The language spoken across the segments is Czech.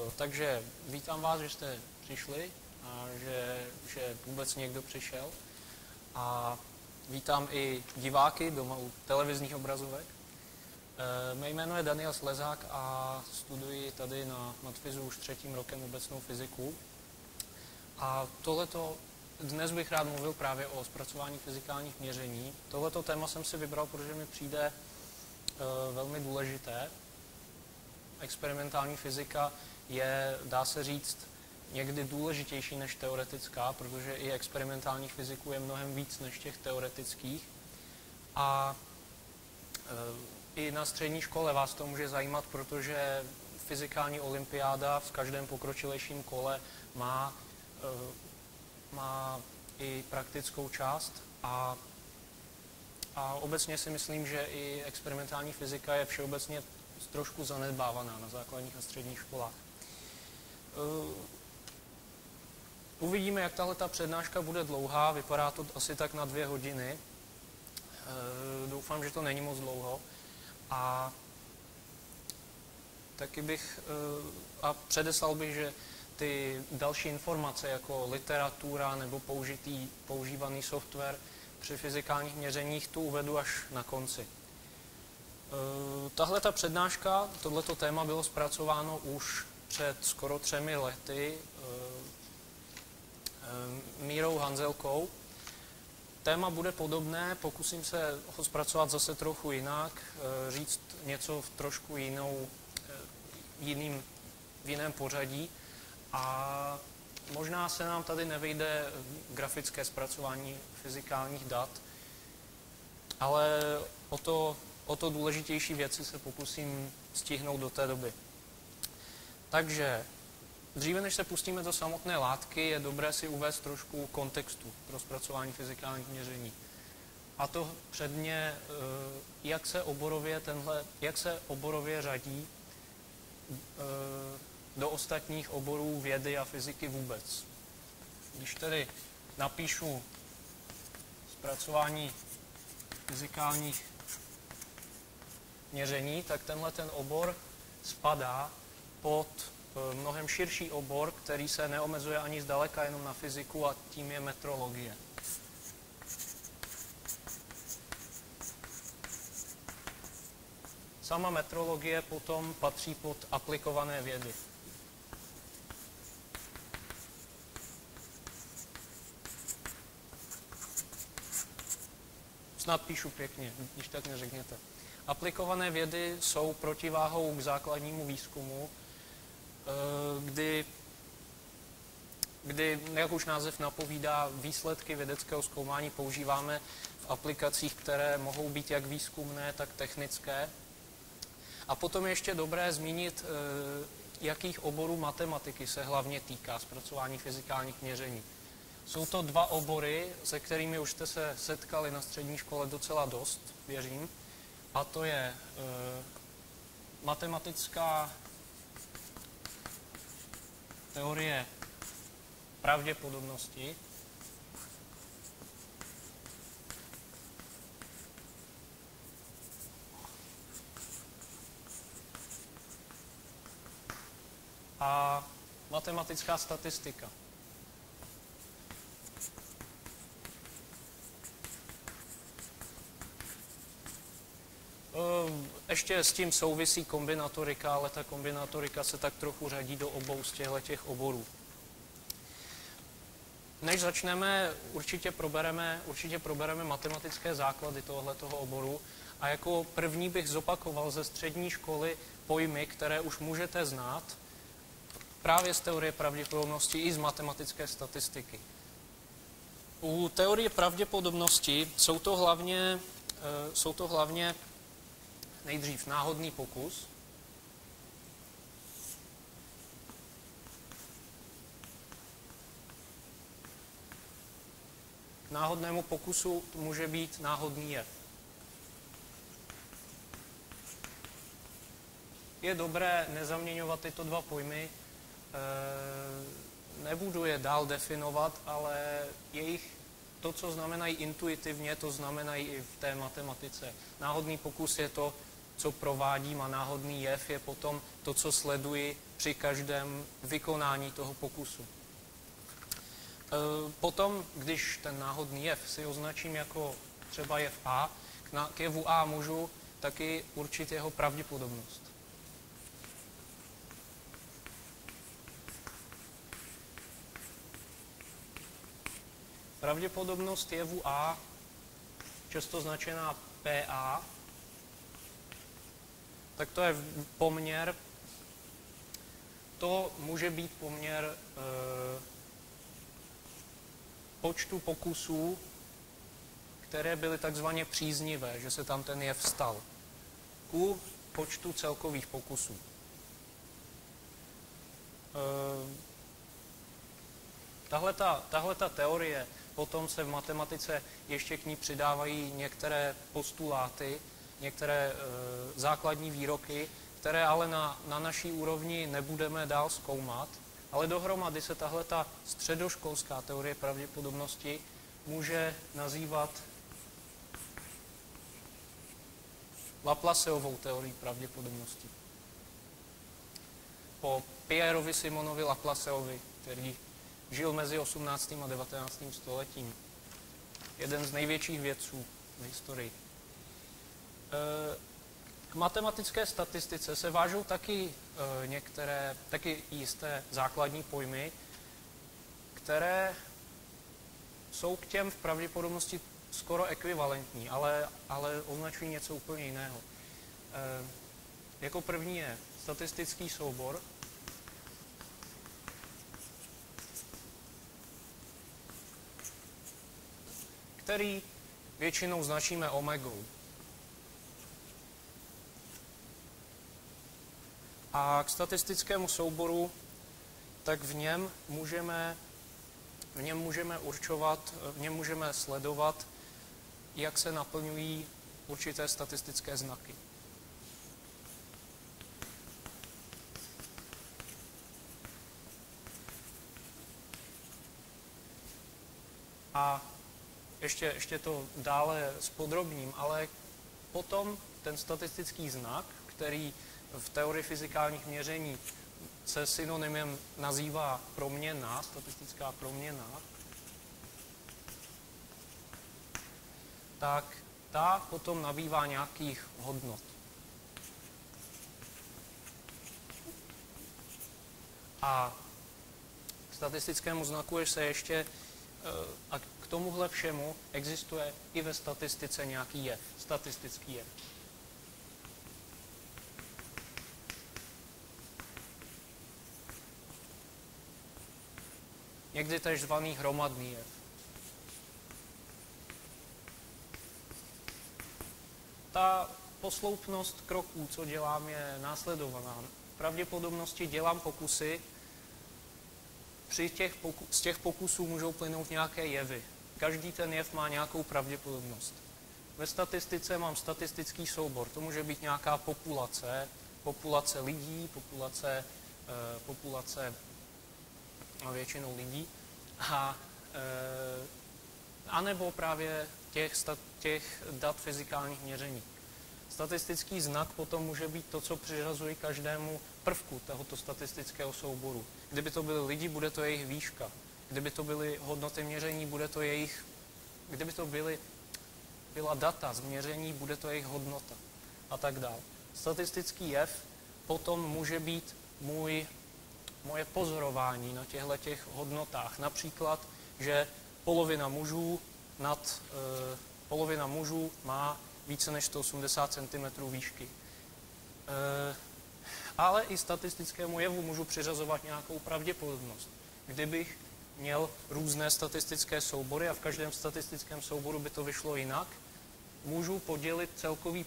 Takže vítám vás, že jste přišli a že vůbec někdo přišel. A vítám i diváky doma u televizních obrazovek. Mé jméno je Daniel Slezák a studuji tady na matfizu už 3. rokem obecnou fyziku. A dnes bych rád mluvil právě o zpracování fyzikálních měření. Tohleto téma jsem si vybral, protože mi přijde velmi důležité. Experimentální fyzika je, dá se říct, někdy důležitější než teoretická, protože i experimentálních fyziků je mnohem víc než těch teoretických. A i na střední škole vás to může zajímat, protože fyzikální olympiáda v každém pokročilejším kole má i praktickou část a obecně si myslím, že i experimentální fyzika je všeobecně trošku zanedbávaná na základních a středních školách. Uvidíme, jak tahleta přednáška bude dlouhá, vypadá to asi tak na 2 hodiny. Doufám, že to není moc dlouho. A taky předeslal bych, že ty další informace, jako literatura nebo používaný software při fyzikálních měřeních, tu uvedu až na konci. Tahleta přednáška, tohleto téma bylo zpracováno už před skoro 3 lety Mírou Hanzelkou. Téma bude podobné, pokusím se ho zpracovat zase trochu jinak, říct něco v trošku v jiném pořadí a možná se nám tady nevejde grafické zpracování fyzikálních dat, ale o to důležitější věci se pokusím stihnout do té doby. Takže dříve, než se pustíme do samotné látky, je dobré si uvést trošku kontextu pro zpracování fyzikálních měření. A to předně, jak se oborově řadí do ostatních oborů vědy a fyziky vůbec. Když tedy napíšu zpracování fyzikálních měření, tak tenhle ten obor spadá pod mnohem širší obor, který se neomezuje ani zdaleka jenom na fyziku, a tím je metrologie. Sama metrologie potom patří pod aplikované vědy. Snad píšu pěkně, když tak neřekněte. Aplikované vědy jsou protiváhou k základnímu výzkumu, kdy, jak už název napovídá, výsledky vědeckého zkoumání používáme v aplikacích, které mohou být jak výzkumné, tak technické. A potom je ještě dobré zmínit, jakých oborů matematiky se hlavně týká zpracování fyzikálních měření. Jsou to 2 obory, se kterými už jste se setkali na střední škole docela dost, věřím. A to je matematická teorie pravděpodobnosti a matematická statistika. Ještě s tím souvisí kombinatorika, ale ta kombinatorika se tak trochu řadí do obou z těchto oborů. Než začneme, určitě probereme matematické základy tohoto oboru a jako první bych zopakoval ze střední školy pojmy, které už můžete znát právě z teorie pravděpodobnosti i z matematické statistiky. U teorie pravděpodobnosti jsou to hlavně nejdřív náhodný pokus, k náhodnému pokusu může být náhodný jev. Je dobré nezaměňovat tyto 2 pojmy, nebudu je dál definovat, ale to, co znamenají intuitivně, to znamenají i v té matematice. Náhodný pokus je to, co provádím, a náhodný jev je potom to, co sleduji při každém vykonání toho pokusu. Potom, když ten náhodný jev si označím jako třeba jev A, k jevu A můžu taky určit jeho pravděpodobnost. Pravděpodobnost jevu A, často značená PA, tak to je poměr, to může být poměr počtu pokusů, které byly takzvaně příznivé, že se tam ten jev stal, ku počtu celkových pokusů. Tahleta teorie, potom se v matematice ještě k ní přidávají některé postuláty, některé základní výroky, které ale na naší úrovni nebudeme dál zkoumat, ale dohromady se tahleta středoškolská teorie pravděpodobnosti může nazývat Laplaceovou teorií pravděpodobnosti. Po Pierrovi Simonovi Laplaceovi, který žil mezi 18. a 19. stoletím. Jeden z největších vědců v historii. K matematické statistice se vážou taky taky jisté základní pojmy, které jsou k těm v pravděpodobnosti skoro ekvivalentní, ale označují něco úplně jiného. Jako první je statistický soubor, který většinou značíme omegou. A k statistickému souboru, tak v něm můžeme sledovat, jak se naplňují určité statistické znaky. A ještě to dále zpodrobním, ale potom ten statistický znak, který v teorii fyzikálních měření se synonymem nazývá proměnná, statistická proměnná, tak ta potom nabývá nějakých hodnot. A k statistickému znaku se ještě, a k tomuhle všemu existuje i ve statistice nějaký jev, statistický jev. Někdy též zvaný hromadný jev. Ta posloupnost kroků, co dělám, je následovaná. Pravděpodobnosti dělám pokusy, z těch pokusů můžou plynout nějaké jevy. Každý ten jev má nějakou pravděpodobnost. Ve statistice mám statistický soubor. To může být nějaká populace lidí, populace většinou lidí, a nebo právě těch dat fyzikálních měření. Statistický znak potom může být to, co přiřazuji každému prvku tohoto statistického souboru. Kdyby to byly lidi, bude to jejich výška. Kdyby to byly hodnoty měření, bude to jejich... Kdyby to byla data z měření, bude to jejich hodnota. A tak dále. Statistický jev potom může být moje pozorování na těchto hodnotách. Například, že polovina mužů má více než 180 cm výšky. Ale i statistickému jevu můžu přiřazovat nějakou pravděpodobnost. Kdybych měl různé statistické soubory a v každém statistickém souboru by to vyšlo jinak, můžu podělit celkový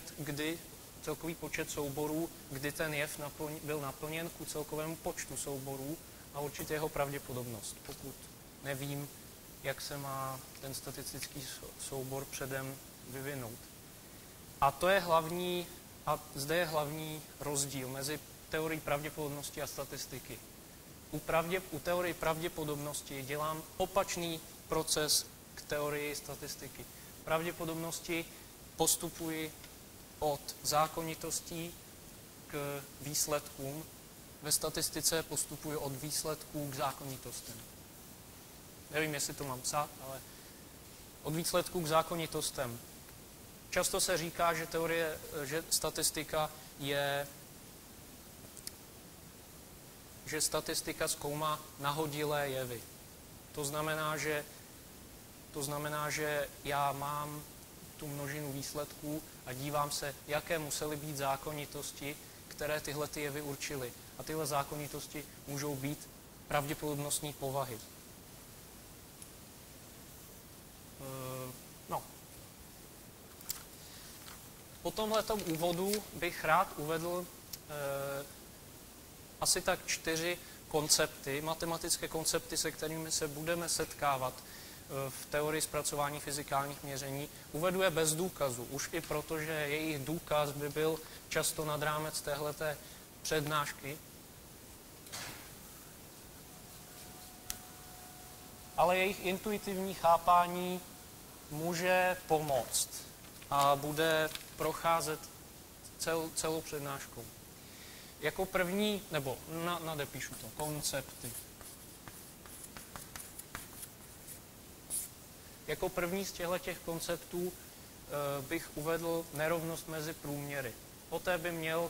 počet souborů, kdy ten jev byl naplněn ku celkovému počtu souborů a určit jeho pravděpodobnost, pokud nevím, jak se má ten statistický soubor předem vyvinout. A zde je hlavní rozdíl mezi teorií pravděpodobnosti a statistiky. U teorie pravděpodobnosti dělám opačný proces k teorii statistiky. V pravděpodobnosti postupuji od zákonitostí k výsledkům. Ve statistice postupuji od výsledků k zákonitostem. Nevím, jestli to mám psát, ale od výsledků k zákonitostem. Často se říká, že statistika zkoumá nahodilé jevy. To znamená, že já mám tu množinu výsledků a dívám se, jaké musely být zákonitosti, které tyhle ty jevy určily. A tyhle zákonitosti můžou být pravděpodobnostní povahy. Po tomhletom úvodu bych rád uvedl asi tak 4 koncepty, matematické koncepty, se kterými se budeme setkávat v teorii zpracování fyzikálních měření. Uvedu je bez důkazu, už i proto, že jejich důkaz by byl často nad rámec téhleté přednášky. Ale jejich intuitivní chápání může pomoct a bude procházet celou přednáškou. Jako první, nebo nadepíšu to, koncepty. Jako první z těchto konceptů bych uvedl nerovnost mezi průměry. O té by měl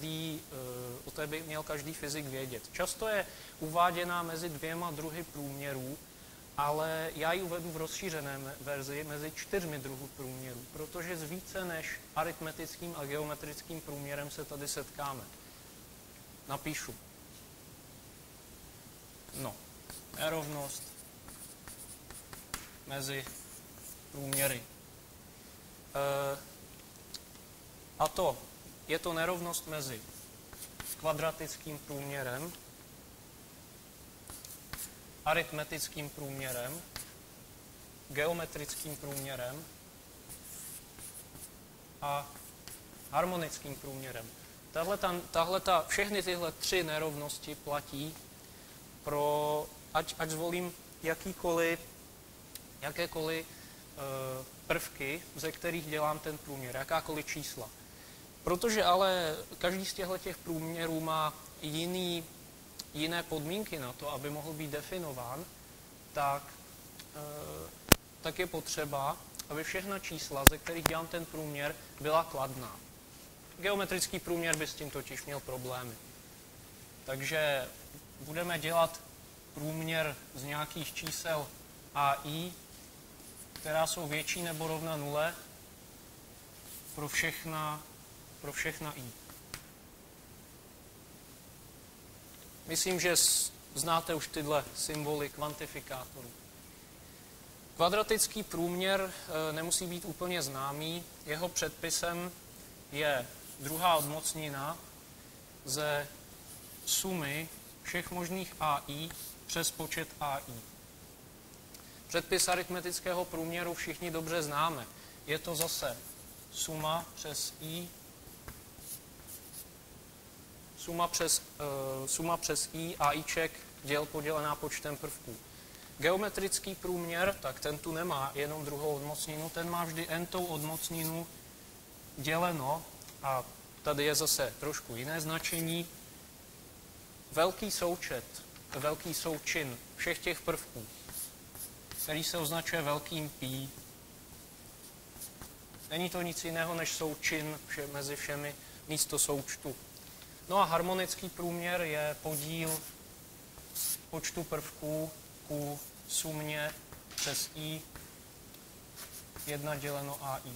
každý fyzik vědět. Často je uváděná mezi 2 druhy průměrů, ale já ji uvedu v rozšířené verzi mezi 4 druhy průměrů, protože s více než aritmetickým a geometrickým průměrem se tady setkáme. Napíšu. Nerovnost mezi průměry. A je to nerovnost mezi kvadratickým průměrem, aritmetickým průměrem, geometrickým průměrem a harmonickým průměrem. Všechny tyhle 3 nerovnosti platí pro, ať zvolím jakékoliv prvky, ze kterých dělám ten průměr, jakákoliv čísla. Protože ale každý z těchto průměrů má jiné podmínky na to, aby mohl být definován, tak je potřeba, aby všechna čísla, ze kterých dělám ten průměr, byla kladná. Geometrický průměr by s tím totiž měl problémy. Takže budeme dělat průměr z nějakých čísel a i, která jsou větší nebo rovna 0 pro všechna i. Myslím, že znáte už tyhle symboly kvantifikátorů. Kvadratický průměr nemusí být úplně známý. Jeho předpisem je druhá odmocnina ze sumy všech možných AI přes počet AI. Předpis aritmetického průměru všichni dobře známe. Je to zase suma přes I, suma přes I AIček podělená počtem prvků. Geometrický průměr, tak ten tu nemá jenom druhou odmocninu, ten má vždy n-tou odmocninu děleno, a tady je zase trošku jiné značení, velký součin všech těch prvků, který se označuje velkým π. Není to nic jiného než součin mezi všemi místo součtu. No a harmonický průměr je podíl počtu prvků ku sumě přes I 1 děleno AI.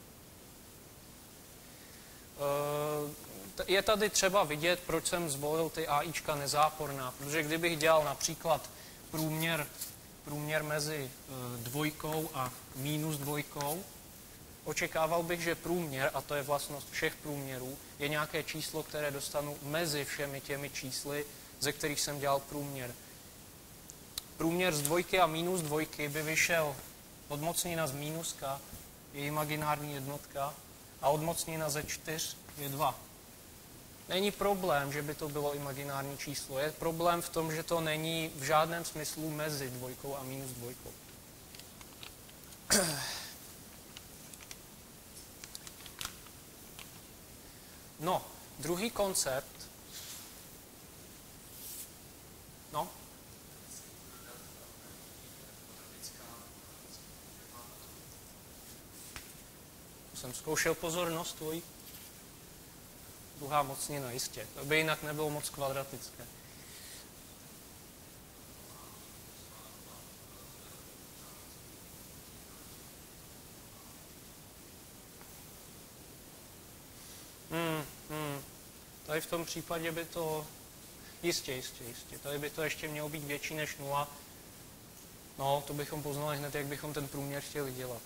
Je tady třeba vidět, proč jsem zvolil ty AIčka nezáporná, protože kdybych dělal například průměr mezi 2 a -2, očekával bych, že průměr, a to je vlastnost všech průměrů, je nějaké číslo, které dostanu mezi všemi těmi čísly, ze kterých jsem dělal průměr. Průměr z 2 a -2 by vyšel odmocnina z mínuska, je imaginární jednotka, a odmocnina ze 4 je 2. Není problém, že by to bylo imaginární číslo. Je problém v tom, že to není v žádném smyslu mezi 2 a -2. No, druhý koncept. No. Jsem zkoušel pozornost tvojí. Druhá mocnina, jistě. To by jinak nebylo moc kvadratické. Tady v tom případě by to... Jistě. Tady by to ještě mělo být větší než 0. No, to bychom poznali hned, jak bychom ten průměr chtěli dělat.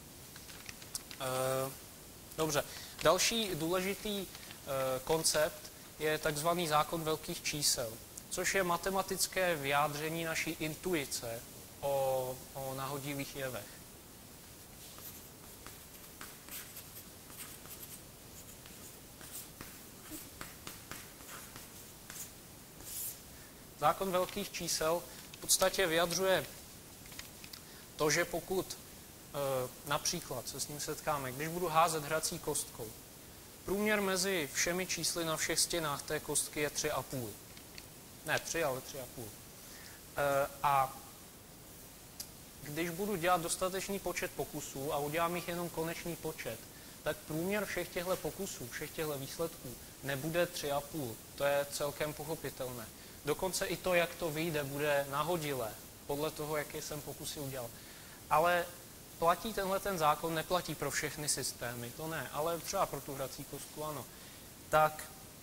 Dobře. Další důležitý koncept je takzvaný zákon velkých čísel, což je matematické vyjádření naší intuice o nahodilých jevech. Zákon velkých čísel v podstatě vyjadřuje to, že pokud například se s ním setkáme, když budu házet hrací kostkou, průměr mezi všemi čísly na všech stěnách té kostky je 3,5. Ne 3, ale 3,5. A když budu dělat dostatečný počet pokusů a udělám jich jenom konečný počet, tak průměr všech těchto pokusů, všech těchto výsledků nebude 3,5. To je celkem pochopitelné. Dokonce i to, jak to vyjde, bude nahodilé, podle toho, jaké jsem pokusy udělal. Ale platí tenhle ten zákon, neplatí pro všechny systémy, to ne, ale třeba pro tu hrací kostku, ano. Tak,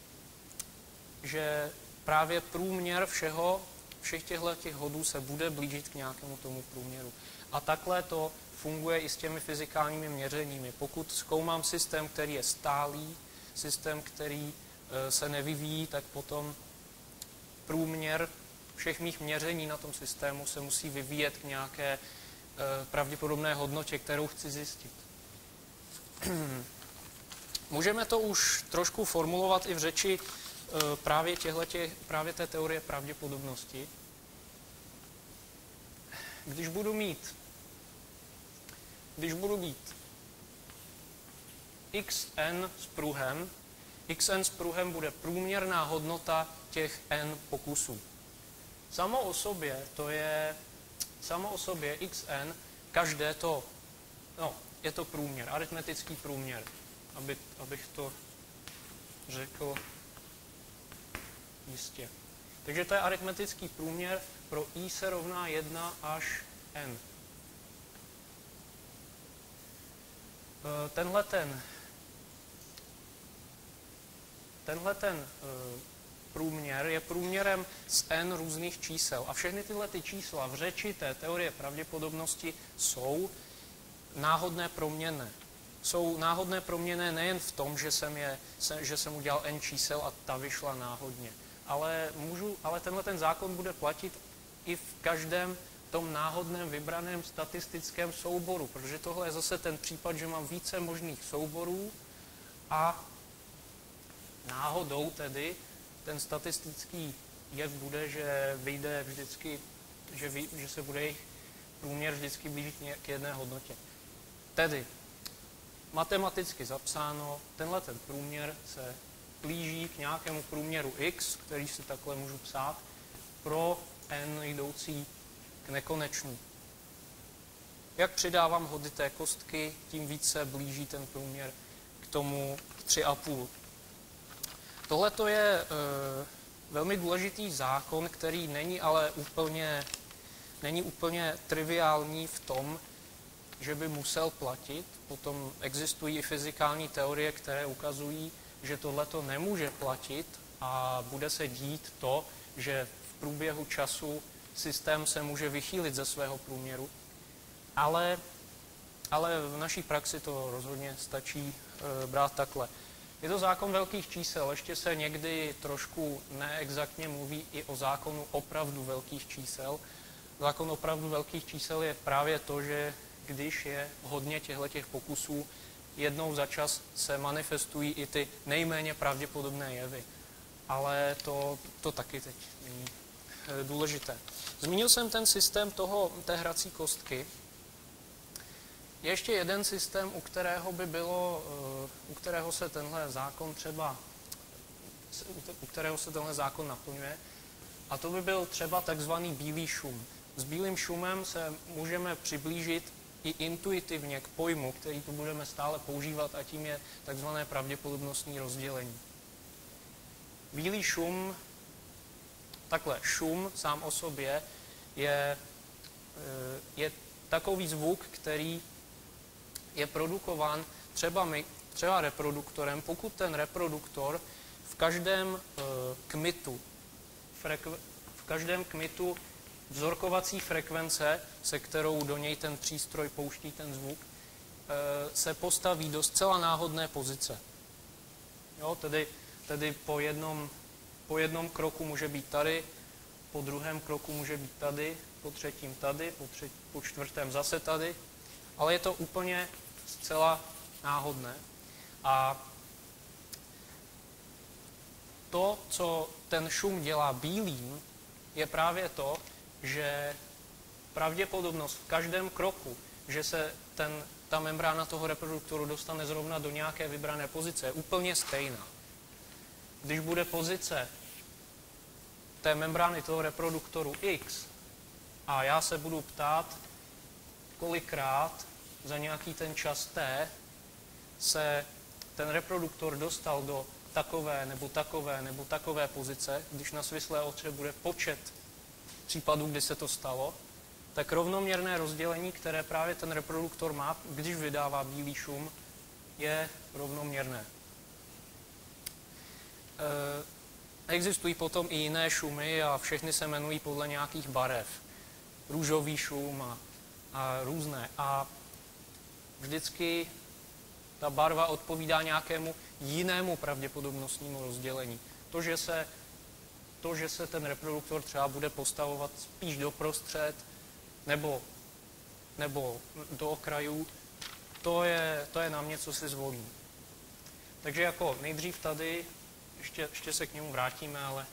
že právě průměr všech těchto hodů se bude blížit k nějakému tomu průměru. A takhle to funguje i s těmi fyzikálními měřeními. Pokud zkoumám systém, který je stálý, systém, který se nevyvíjí, tak potom průměr všech mých měření na tom systému se musí vyvíjet k nějaké pravděpodobné hodnotě, kterou chci zjistit. Můžeme to už trošku formulovat i v řeči právě té teorie pravděpodobnosti. Když budu mít xn s pruhem bude průměrná hodnota těch n pokusů. Samo o sobě xn, každé to, no, je to průměr, aritmetický průměr, abych to řekl jistě. Takže to je aritmetický průměr, pro i se rovná 1 až n. Tenhle průměr je průměrem z n různých čísel. A všechny tyhle ty čísla v řeči té teorie pravděpodobnosti jsou náhodné proměnné. Jsou náhodné proměnné nejen v tom, že jsem udělal n čísel a ta vyšla náhodně. Ale tenhle ten zákon bude platit i v každém tom náhodném vybraném statistickém souboru, protože tohle je zase ten případ, že mám více možných souborů a náhodou tedy ten statistický jev bude, že vyjde vždycky, že se bude jejich průměr vždycky blížit k jedné hodnotě. Tedy matematicky zapsáno, tenhle ten průměr se blíží k nějakému průměru x, který si takhle můžu psát, pro n jdoucí k nekonečnu. Jak přidávám hody té kostky, tím více blíží ten průměr k tomu 3,5. Tohle je velmi důležitý zákon, který není ale úplně triviální v tom, že by musel platit. Potom existují i fyzikální teorie, které ukazují, že tohleto nemůže platit a bude se dít to, že v průběhu času systém se může vychýlit ze svého průměru. Ale v naší praxi to rozhodně stačí brát takhle. Je to zákon velkých čísel, ještě se někdy trošku neexaktně mluví i o zákonu opravdu velkých čísel. Zákon opravdu velkých čísel je právě to, že když je hodně těchto pokusů, jednou za čas se manifestují i ty nejméně pravděpodobné jevy. Ale to taky teď není důležité. Zmínil jsem ten systém té hrací kostky. ještě jeden systém, u kterého se tenhle zákon naplňuje, a to by byl třeba takzvaný bílý šum. S bílým šumem se můžeme přiblížit i intuitivně k pojmu, který tu budeme stále používat, a tím je takzvané pravděpodobnostní rozdělení. Bílý šum, šum sám o sobě je takový zvuk, který je produkován třeba reproduktorem, pokud ten reproduktor v každém kmitu vzorkovací frekvence, se kterou do něj ten přístroj pouští ten zvuk, se postaví do zcela náhodné pozice. Jo, tedy po jednom kroku může být tady, po druhém kroku může být tady, po třetím tady, po čtvrtém zase tady, ale je to úplně zcela náhodné. A to, co ten šum dělá bílým, je právě to, že pravděpodobnost v každém kroku, že se ta membrána toho reproduktoru dostane zrovna do nějaké vybrané pozice, je úplně stejná. Když bude pozice té membrány toho reproduktoru X a já se budu ptát, kolikrát za nějaký ten čas T se ten reproduktor dostal do takové nebo takové nebo takové pozice, když na svislé otře bude počet případů, kdy se to stalo, tak rovnoměrné rozdělení, které právě ten reproduktor má, když vydává bílý šum, je rovnoměrné. Existují potom i jiné šumy a všechny se jmenují podle nějakých barev. Růžový šum a různé. A vždycky ta barva odpovídá nějakému jinému pravděpodobnostnímu rozdělení. To, že se ten reproduktor třeba bude postavovat spíš doprostřed nebo do okrajů, to je na mě, co si zvolím. Takže jako nejdřív tady, ještě se k němu vrátíme, ale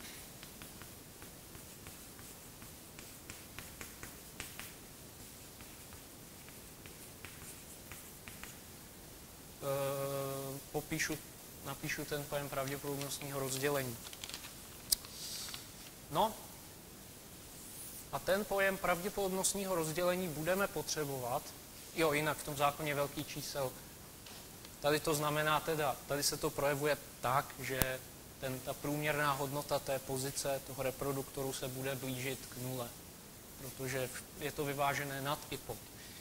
napíšu ten pojem pravděpodobnostního rozdělení. No, a ten pojem pravděpodobnostního rozdělení budeme potřebovat, jinak v tom zákoně velkých čísel, tady to znamená tady se to projevuje tak, že ta průměrná hodnota té pozice toho reproduktoru se bude blížit k nule, protože je to vyvážené nad i pod.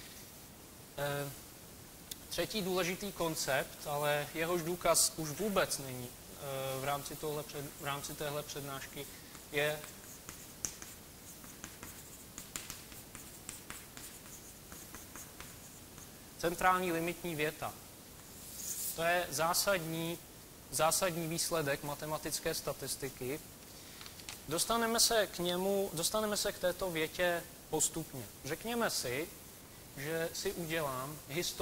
Třetí důležitý koncept, ale jehož důkaz už vůbec není v rámci téhle přednášky, je centrální limitní věta. To je zásadní výsledek matematické statistiky. Dostaneme se k této větě postupně. Řekněme si, že si udělám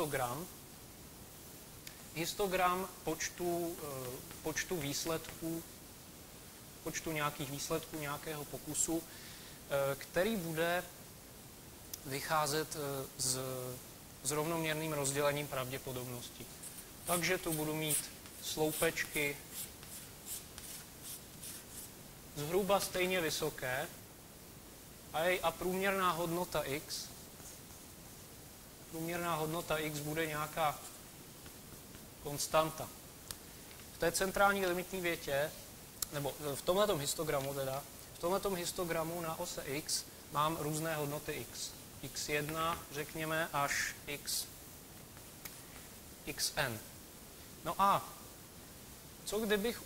histogram počtu výsledků, počtu nějakých výsledků nějakého pokusu, který bude vycházet s rovnoměrným rozdělením pravděpodobnosti. Takže tu budu mít sloupečky zhruba stejně vysoké a průměrná hodnota x bude nějaká konstanta. V té centrální limitní větě, nebo v tomhletom histogramu na ose x mám různé hodnoty x. x1, řekněme, až xn. No a co kdybych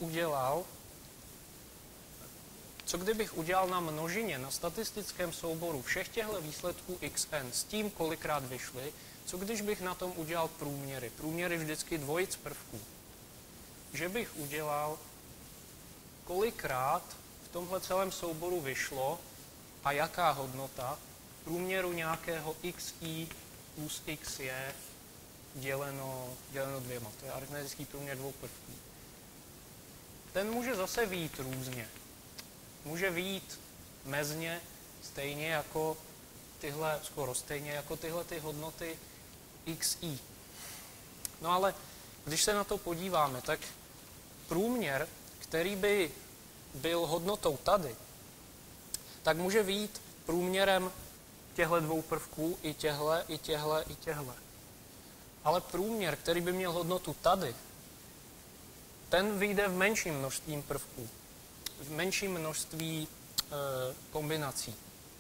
udělal na množině, na statistickém souboru všech těchto výsledků xn s tím, kolikrát vyšly, co když bych na tom udělal průměry? Průměry vždycky dvojic prvků. Že bych udělal, kolikrát v tomhle celém souboru vyšlo a jaká hodnota průměru nějakého xi plus xj děleno dvěma. To je aritmetický průměr dvou prvků. Ten může zase vyjít různě. Může vyjít mezně skoro stejně jako tyhle ty hodnoty xi. No ale když se na to podíváme, tak průměr, který by byl hodnotou tady, tak může vyjít průměrem těchto dvou prvků i těhle. Ale průměr, který by měl hodnotu tady, ten vyjde v menším množství prvků, v menším množství kombinací.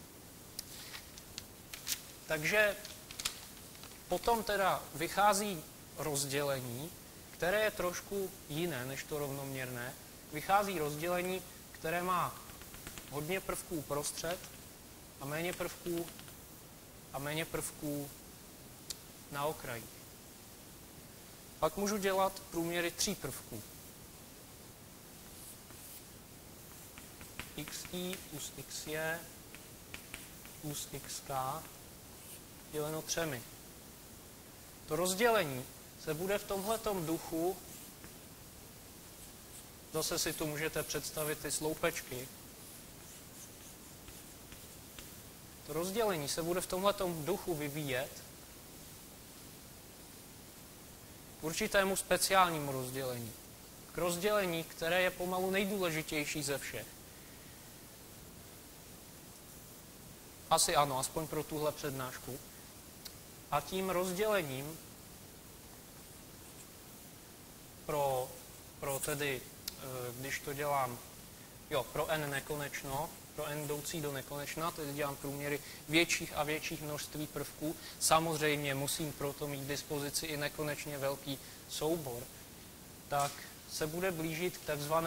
Takže potom teda vychází rozdělení, které je trošku jiné než to rovnoměrné. Vychází rozdělení, které má hodně prvků uprostřed a méně prvků na okrajích. Pak můžu dělat průměry 3 prvků. xi plus xj plus xk děleno 3. To rozdělení se bude v tomhletom duchu, zase si tu můžete představit ty sloupečky, to rozdělení se bude v tomhletom duchu vyvíjet k určitému speciálnímu rozdělení. K rozdělení, které je pomalu nejdůležitější ze všech. Asi ano, aspoň pro tuhle přednášku. A tím rozdělením pro tedy, když to dělám, pro n nekonečno, pro n jdoucí do nekonečna, tedy dělám průměry větších a větších množství prvků. Samozřejmě musím proto mít k dispozici i nekonečně velký soubor. Tak se bude blížit k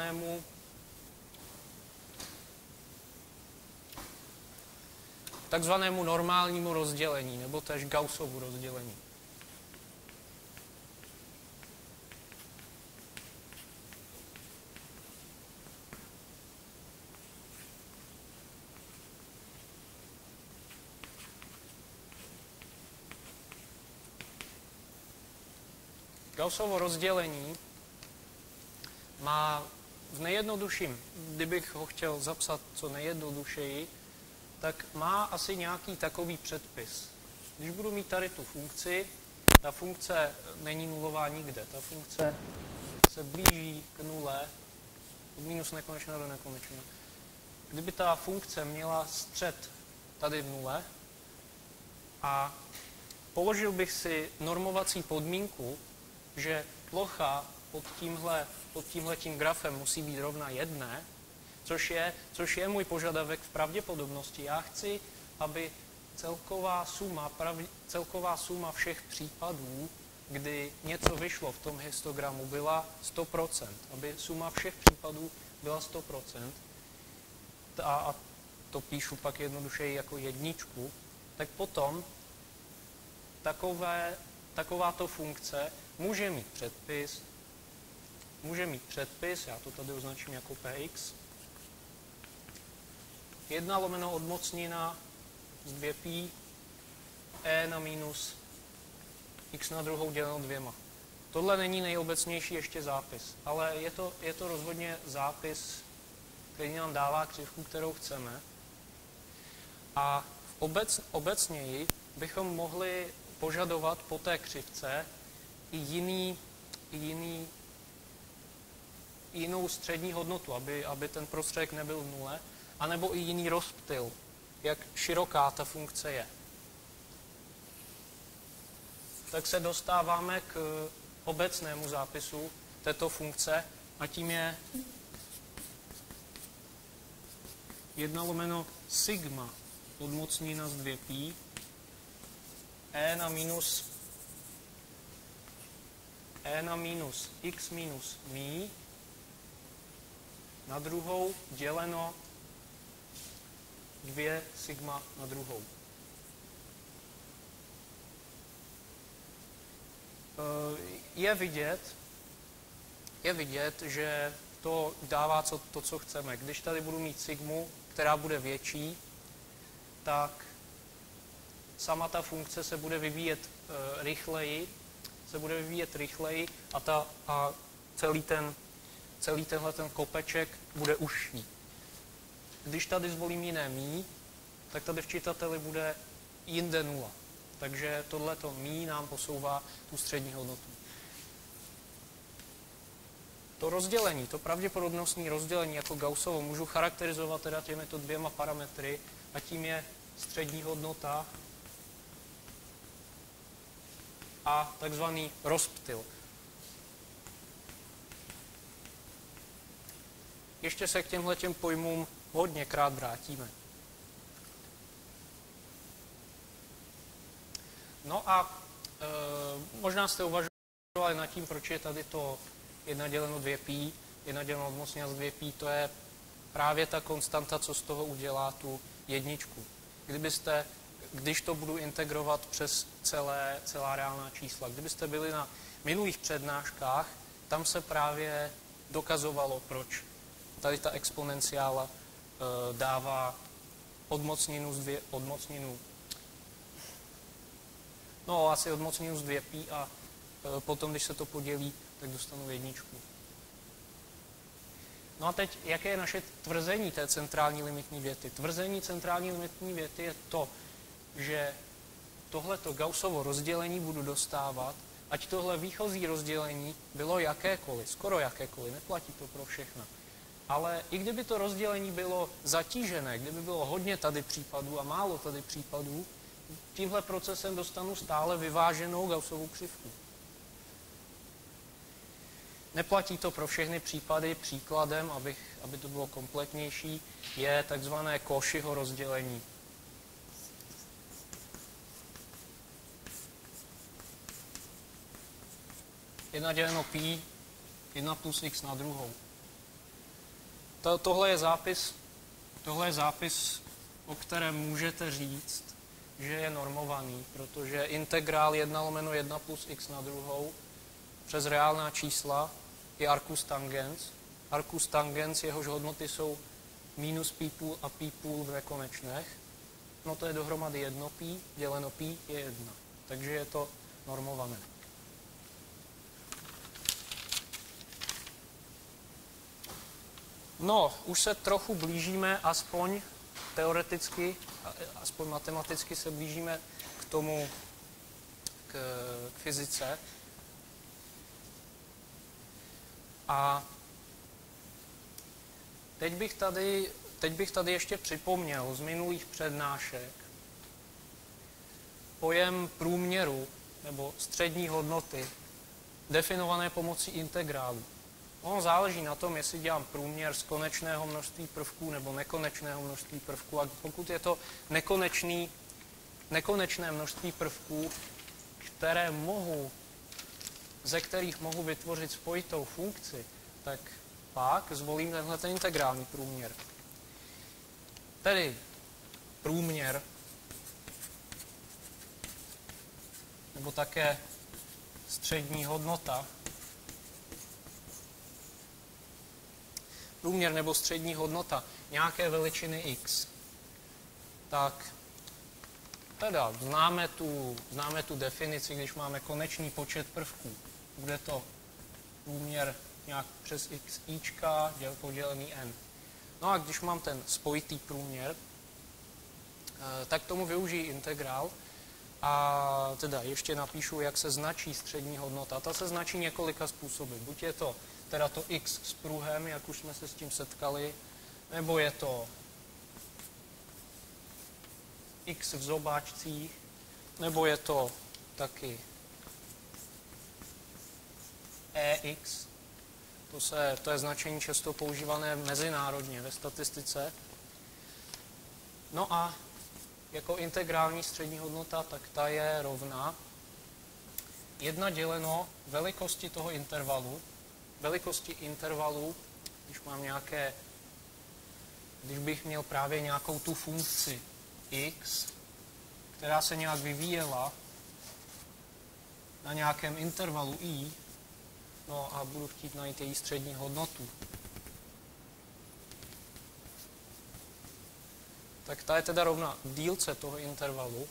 takzvanému normálnímu rozdělení, nebo též Gaussovu rozdělení. Gaussovo rozdělení má v nejjednodušším, kdybych ho chtěl zapsat co nejjednodušeji, tak má asi nějaký takový předpis. Když budu mít tady tu funkci, ta funkce není nulová nikde. Ta funkce se blíží k nule od minus nekonečna do nekonečna. Kdyby ta funkce měla střed tady v nule a položil bych si normovací podmínku, že plocha pod tímhletím grafem musí být rovna 1, což je můj požadavek v pravděpodobnosti. Já chci, aby celková suma všech případů, kdy něco vyšlo v tom histogramu, byla 100%. Aby suma všech případů byla 100%. A to píšu pak jednodušeji jako jedničku. Tak potom takováto funkce může mít předpis, já to tady označím jako px, 1 lomeno odmocnina z 2π e na minus x na druhou děleno 2. Tohle není nejobecnější ještě zápis, ale je to rozhodně zápis, který nám dává křivku, kterou chceme. A obecněji bychom mohli požadovat po té křivce i jinou střední hodnotu, aby ten prostředek nebyl v nule, anebo i jiný rozptyl, jak široká ta funkce je. Tak se dostáváme k obecnému zápisu této funkce a tím je 1 lomeno sigma odmocnina z 2π e na minus x minus mi na druhou děleno 2 sigma na druhou. Je vidět, že to dává to, co chceme. Když tady budu mít sigmu, která bude větší, tak sama ta funkce se bude vyvíjet rychleji a celý tenhle kopeček bude užší. Když tady zvolím jiné mí, tak tady v čitateli bude jinde 0. Takže tohleto mí nám posouvá tu střední hodnotu. To rozdělení, to pravděpodobnostní rozdělení jako Gaussovo můžu charakterizovat teda těmito dvěma parametry a tím je střední hodnota a takzvaný rozptyl. Ještě se k těmhletěm pojmům hodněkrát vrátíme. No a možná jste uvažovali nad tím, proč je tady to 1 děleno 2π, 1 děleno odmocněna z 2π, to je právě ta konstanta, co z toho udělá tu jedničku. Když to budu integrovat přes celá reálná čísla, kdybyste byli na minulých přednáškách, tam se právě dokazovalo, proč tady ta exponenciála dává odmocninu z 2π a potom, když se to podělí, tak dostanu jedničku. No a teď, jaké je naše tvrzení té centrální limitní věty? Tvrzení centrální limitní věty je to, že tohleto Gaussovo rozdělení budu dostávat, ať tohle výchozí rozdělení bylo jakékoliv, skoro jakékoliv, neplatí to pro všechno. Ale i kdyby to rozdělení bylo zatížené, kdyby bylo hodně tady případů a málo tady případů, tímhle procesem dostanu stále vyváženou Gaussovu křivku. Neplatí to pro všechny případy. Příkladem, aby to bylo kompletnější, je takzvané Cauchyho rozdělení. Jedna děleno π, 1 plus x na druhou. Tohle je zápis, o kterém můžete říct, že je normovaný, protože integrál 1 lomeno 1 plus x na druhou přes reálná čísla je arcus tangens. Arcus tangens, jehož hodnoty jsou minus π a π v nekonečnech. No to je dohromady 1π, děleno π je 1. Takže je to normované. No, už se trochu blížíme, aspoň teoreticky, aspoň matematicky se blížíme k tomu, k fyzice. A teď bych tady ještě připomněl z minulých přednášek pojem průměru nebo střední hodnoty definované pomocí integrálu. Ono záleží na tom, jestli dělám průměr z konečného množství prvků nebo nekonečného množství prvků. A pokud je to nekonečné množství prvků, ze kterých mohu vytvořit spojitou funkci, tak pak zvolím tenhle integrální průměr. Tedy průměr, nebo také střední hodnota, průměr nebo střední hodnota nějaké veličiny x, tak teda známe tu definici, když máme konečný počet prvků. Bude to průměr nějak přes x ička podělený n. No a když mám ten spojitý průměr, tak tomu využiji integrál a teda ještě napíšu, jak se značí střední hodnota. Ta se značí několika způsoby. Buď je to teda to x s pruhem, jak už jsme se s tím setkali, nebo je to x v zobáčcích, nebo je to taky ex. To je značení často používané mezinárodně ve statistice. No a jako integrální střední hodnota, tak ta je rovna 1 děleno velikosti toho intervalu. Velikosti intervalu, když bych měl právě nějakou tu funkci x, která se nějak vyvíjela na nějakém intervalu i, no a budu chtít najít její střední hodnotu. Tak ta je teda rovna dílce toho intervalu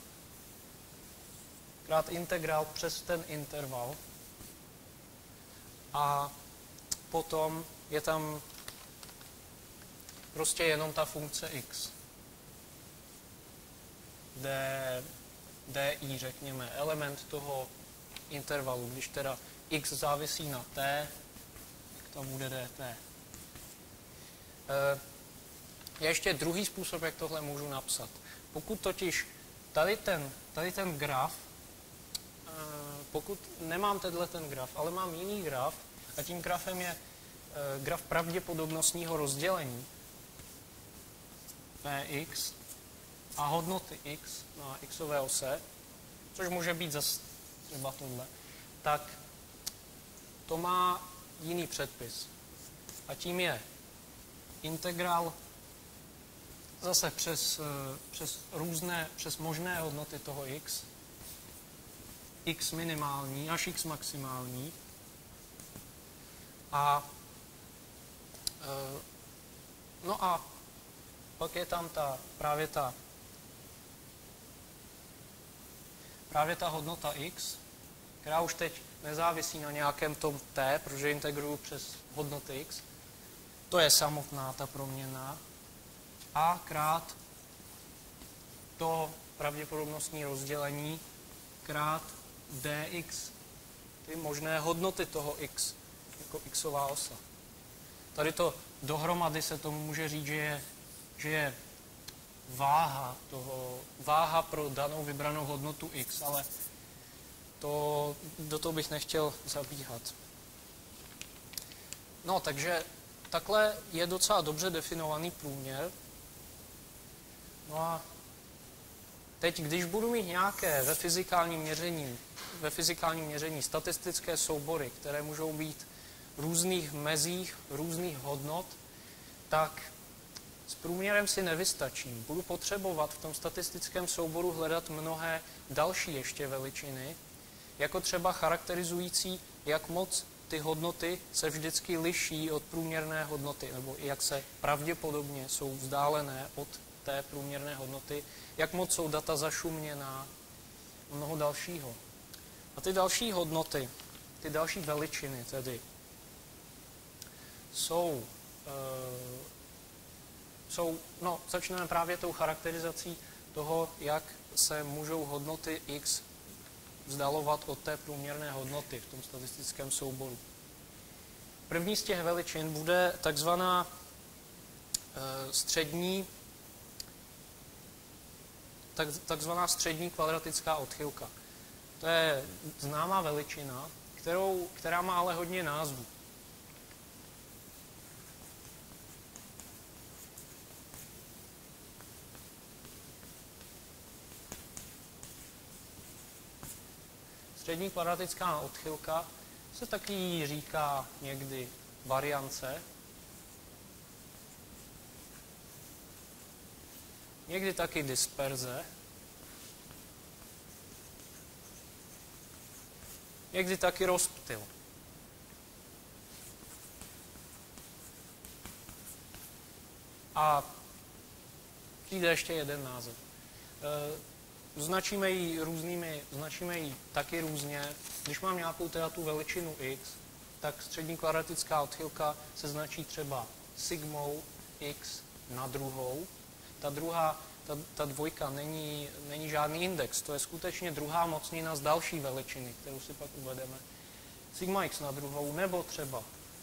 krát integrál přes ten interval a potom je tam prostě jenom ta funkce x, kde di, řekněme, element toho intervalu, když teda x závisí na t, tak to bude dt. Je ještě druhý způsob, jak tohle můžu napsat. Pokud totiž tady ten graf, pokud nemám ten graf, ale mám jiný graf, a tím grafem je graf pravděpodobnostního rozdělení Px a hodnoty x na xové ose, což může být zase třeba tohle, tak to má jiný předpis. A tím je integral zase přes možné hodnoty toho x minimální až x maximální a no a pak je tam právě ta hodnota x, která už teď nezávisí na nějakém tom t, protože integruju přes hodnoty x. To je samotná ta proměnná. A krát to pravděpodobnostní rozdělení krát dx, ty možné hodnoty toho x, jako xová osa. Tady to dohromady se tomu může říct, že je váha pro danou vybranou hodnotu x, ale do toho bych nechtěl zabíhat. No, takže takhle je docela dobře definovaný průměr. No a teď, když budu mít nějaké ve fyzikálním měření statistické soubory, které můžou být v různých mezích, různých hodnot, tak s průměrem si nevystačím. Budu potřebovat v tom statistickém souboru hledat mnohé další ještě veličiny, jako třeba charakterizující, jak moc ty hodnoty se vždycky liší od průměrné hodnoty, nebo jak se pravděpodobně jsou vzdálené od té průměrné hodnoty, jak moc jsou data zašuměná, mnoho dalšího. A ty další hodnoty, ty další veličiny tedy, začneme právě tou charakterizací toho, jak se můžou hodnoty x vzdalovat od té průměrné hodnoty v tom statistickém souboru. První z těch veličin bude takzvaná střední kvadratická odchylka. To je známá veličina, která má ale hodně názvů. Střední kvadratická odchylka se taky říká někdy variance, někdy taky disperze, někdy taky rozptyl. A přijde ještě jeden název. Značíme ji taky různě. Když mám nějakou teda tu veličinu x, tak střední kvadratická odchylka se značí třeba sigmou x na druhou. Ta dvojka není žádný index, to je skutečně druhá mocnina z další veličiny, kterou si pak uvedeme. Sigma x na druhou, nebo třeba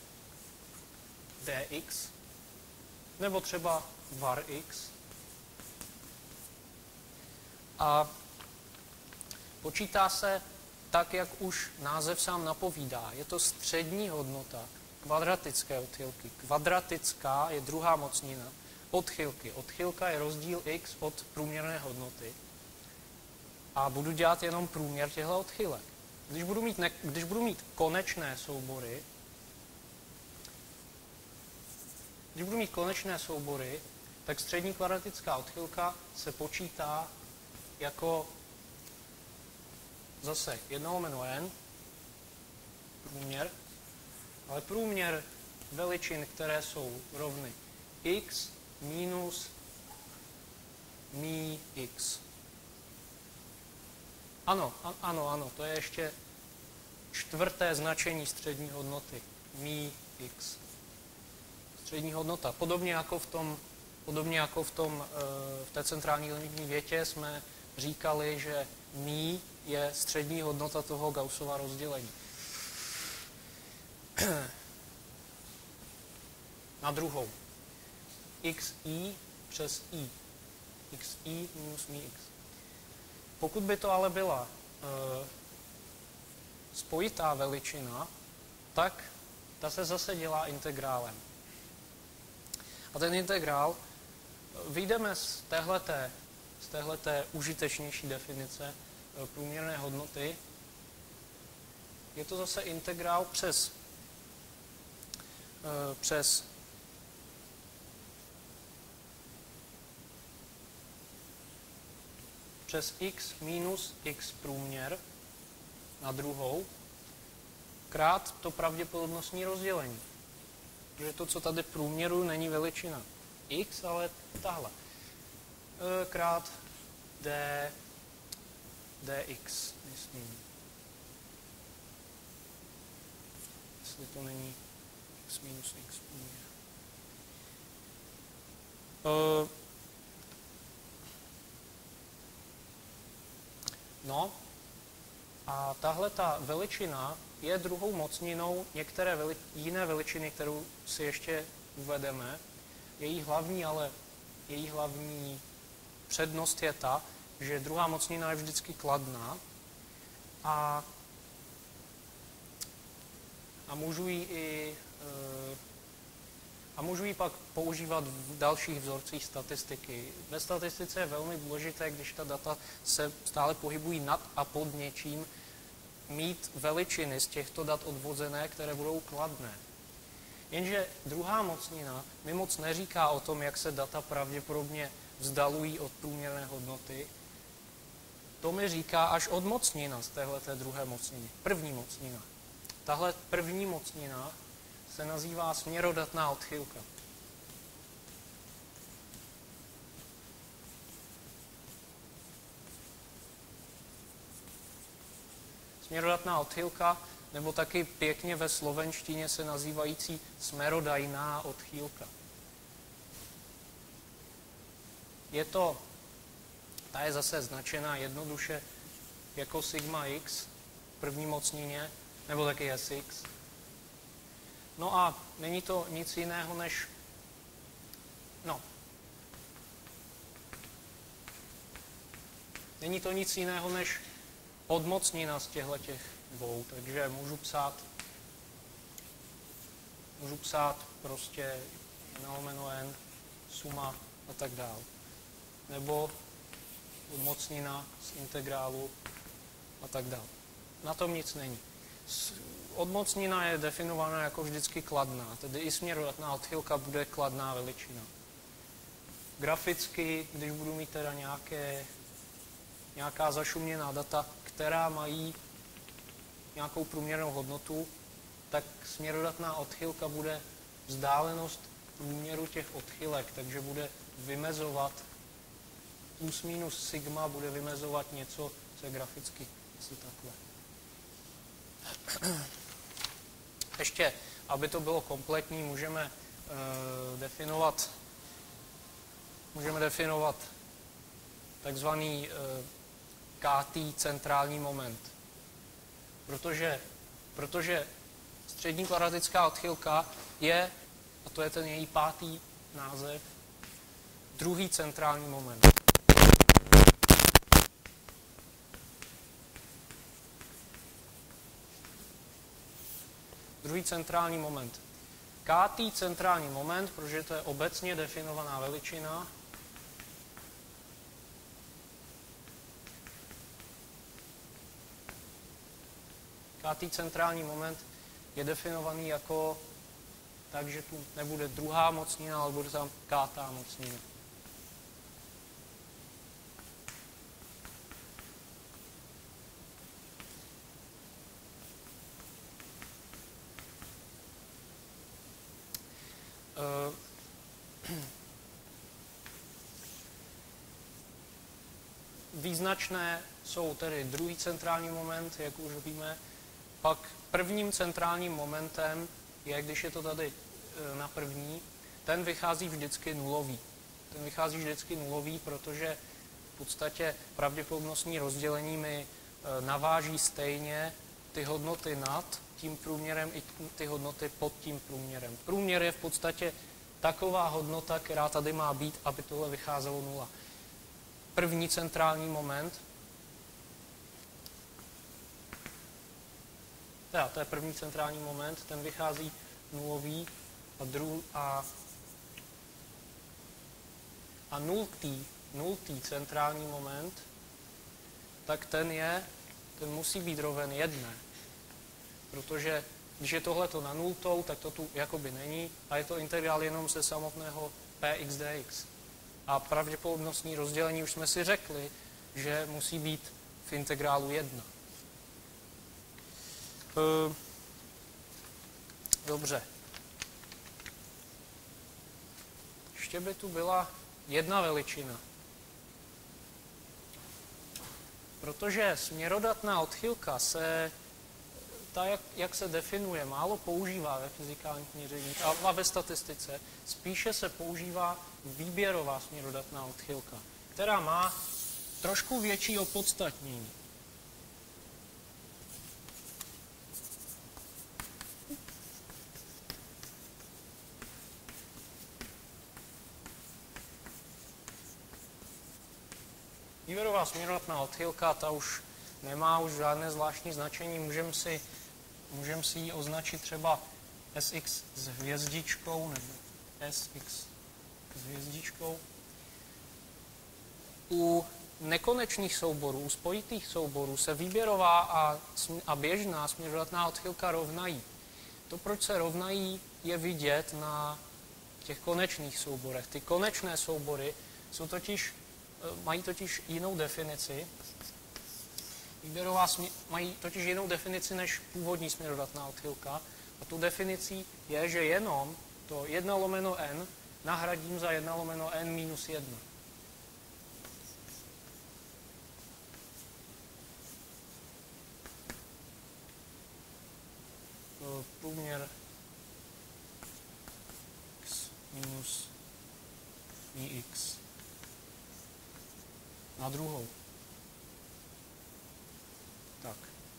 dx, nebo třeba var x. A počítá se tak, jak už název sám napovídá. Je to střední hodnota kvadratické odchylky. Kvadratická je druhá mocnina odchylky. Odchylka je rozdíl x od průměrné hodnoty. A budu dělat jenom průměr těchto odchylek. Když budu mít konečné soubory, tak střední kvadratická odchylka se počítá jako zase 1/n, průměr, ale průměr veličin, které jsou rovny x minus mí x. Ano, to je ještě čtvrté značení střední hodnoty, mí x. Střední hodnota. Podobně jako v té centrální limitní větě jsme říkali, že μ je střední hodnota toho Gaussova rozdělení. Na druhou. xi přes i. xi minus μx. Pokud by to ale byla spojitá veličina, tak ta se zase dělá integrálem. A ten integrál, vyjdeme z téhleté užitečnější definice průměrné hodnoty, je to zase integrál přes x minus x průměr na druhou krát to pravděpodobnostní rozdělení. Protože to, co tady průměru, není veličina x, ale tahle. Krát dx, myslím. Jestli to není x minus x průměr. No, a tahle ta veličina je druhou mocninou některé jiné veličiny, kterou si ještě uvedeme. Její hlavní přednost je ta, že druhá mocnina je vždycky kladná a můžu ji pak používat v dalších vzorcích statistiky. Ve statistice je velmi důležité, když ta data se stále pohybují nad a pod něčím, mít veličiny z těchto dat odvozené, které budou kladné. Jenže druhá mocnina mi moc neříká o tom, jak se data pravděpodobně vzdalují od průměrné hodnoty. To mi říká až odmocnina z téhleté druhé mocniny. První mocnina. Tahle první mocnina se nazývá směrodatná odchylka. Směrodatná odchylka, nebo taky pěkně ve slovenštině se nazývající smerodajná odchýlka. Ta je zase značena jednoduše jako sigma x v první mocnině, nebo taky sx. No a není to nic jiného než odmocnina z těchto dvou, takže můžu psát prostě n, suma a tak dál. Nebo odmocnina z integrálu a tak dál. Na tom nic není. Odmocnina je definovaná jako vždycky kladná, tedy i směrodatná odchylka bude kladná veličina. Graficky, když budu mít teda nějaká zašuměná data, která mají nějakou průměrnou hodnotu, tak směrodatná odchylka bude vzdálenost průměru těch odchylek, takže bude vymezovat plus minus sigma, bude vymezovat něco, co je graficky asi takhle. Ještě, aby to bylo kompletní, můžeme definovat takzvaný KT centrální moment. Protože střední kvadratická odchylka je, a to je ten její pátý název, druhý centrální moment. Druhý centrální moment. KT centrální moment, protože to je obecně definovaná veličina, KT centrální moment je definovaný jako tak, že tu nebude druhá mocnina, ale bude tam kátá mocnina. Význačné jsou tedy druhý centrální moment, jak už víme, pak prvním centrálním momentem je, když je to tady na první, ten vychází vždycky nulový. Protože v podstatě pravděpodobnostní rozdělení mi naváží stejně ty hodnoty nad tím průměrem i ty hodnoty pod tím průměrem. Průměr je v podstatě taková hodnota, která tady má být, aby tohle vycházelo 0. První centrální moment, to je první centrální moment, ten vychází nulový a nultý centrální moment, tak ten musí být roven 1. Protože když je tohleto na nultou, tak to tu jakoby není a je to integrál jenom ze samotného px dx. A pravděpodobnostní rozdělení už jsme si řekli, že musí být v integrálu 1. Dobře. Ještě by tu byla jedna veličina. Protože směrodatná odchylka se, jak se definuje, málo používá ve fyzikálních měřeních a ve statistice, spíše se používá výběrová směrodatná odchylka, která má trošku větší opodstatnění. Výběrová směrodatná odchylka, ta už nemá žádné zvláštní značení. Můžeme si ji označit třeba Sx s hvězdičkou nebo Sx s hvězdičkou. U nekonečných souborů, u spojitých souborů se výběrová a běžná směrodatná odchylka rovnají. To, proč se rovnají, je vidět na těch konečných souborech. Ty konečné soubory mají totiž jinou definici. Výběrová mají totiž jinou definici než původní směrodatná odchylka. A tu definicí je, že jenom to 1/n nahradím za 1/n minus 1. Průměr x minus ix na druhou. Tak.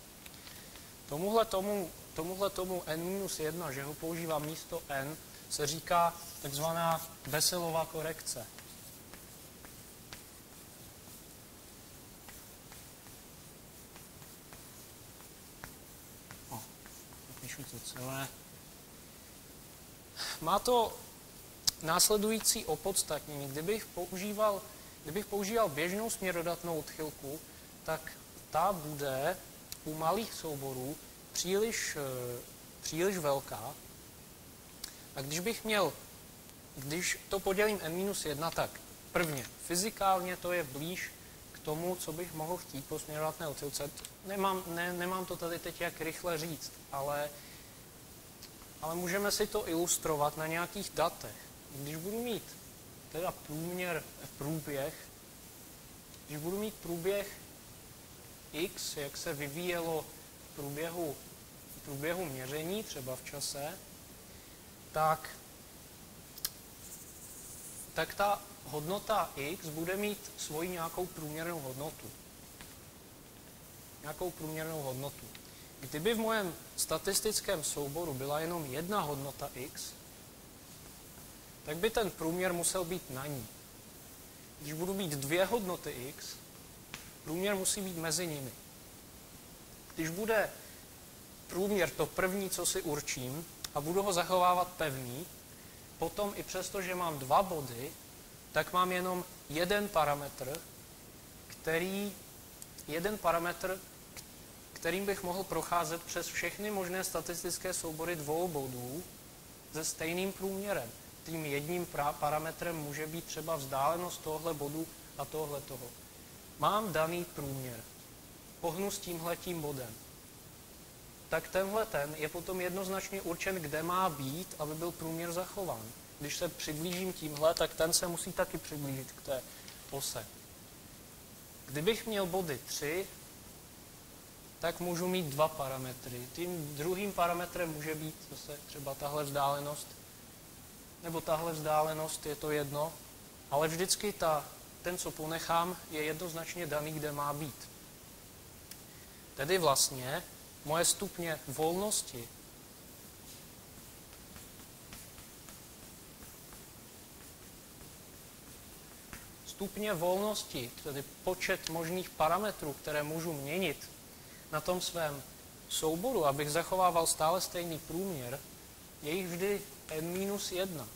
Tomuhle tomu n-1, že ho používám místo n, se říká takzvaná Besselova korekce. Napíšu to celé. Má to následující opodstatnění. Kdybych používal běžnou směrodatnou odchylku, tak ta bude u malých souborů příliš velká. A když to podělím n-1, tak prvně, fyzikálně to je blíž k tomu, co bych mohl chtít po směrodatné odchylce. Nemám to tady teď jak rychle říct, ale můžeme si to ilustrovat na nějakých datech. Když budu mít teda průběh, když budu mít průběh x, jak se vyvíjelo v průběhu měření, třeba v čase, tak ta hodnota x bude mít svoji nějakou průměrnou hodnotu. Kdyby v mém statistickém souboru byla jenom jedna hodnota x, tak by ten průměr musel být na ní. Když budu mít dvě hodnoty x, průměr musí být mezi nimi. Když bude průměr to první, co si určím, a budu ho zachovávat pevný, potom i přesto, že mám dva body, tak mám jenom jeden parametr, kterým bych mohl procházet přes všechny možné statistické soubory dvou bodů se stejným průměrem. Tím jedním parametrem může být třeba vzdálenost tohohle bodu a tohoto. Mám daný průměr. Pohnu s tímhletím bodem. Tak tenhle je potom jednoznačně určen, kde má být, aby byl průměr zachován. Když se přiblížím tímhle, tak ten se musí taky přiblížit k té ose. Kdybych měl body 3, tak můžu mít dva parametry. Tím druhým parametrem může být zase třeba tahle vzdálenost, nebo tahle vzdálenost, je to jedno, ale vždycky ten, co ponechám, je jednoznačně daný, kde má být. Tedy vlastně moje stupně volnosti tedy počet možných parametrů, které můžu měnit na tom svém souboru, abych zachovával stále stejný průměr, je jich vždy n-1.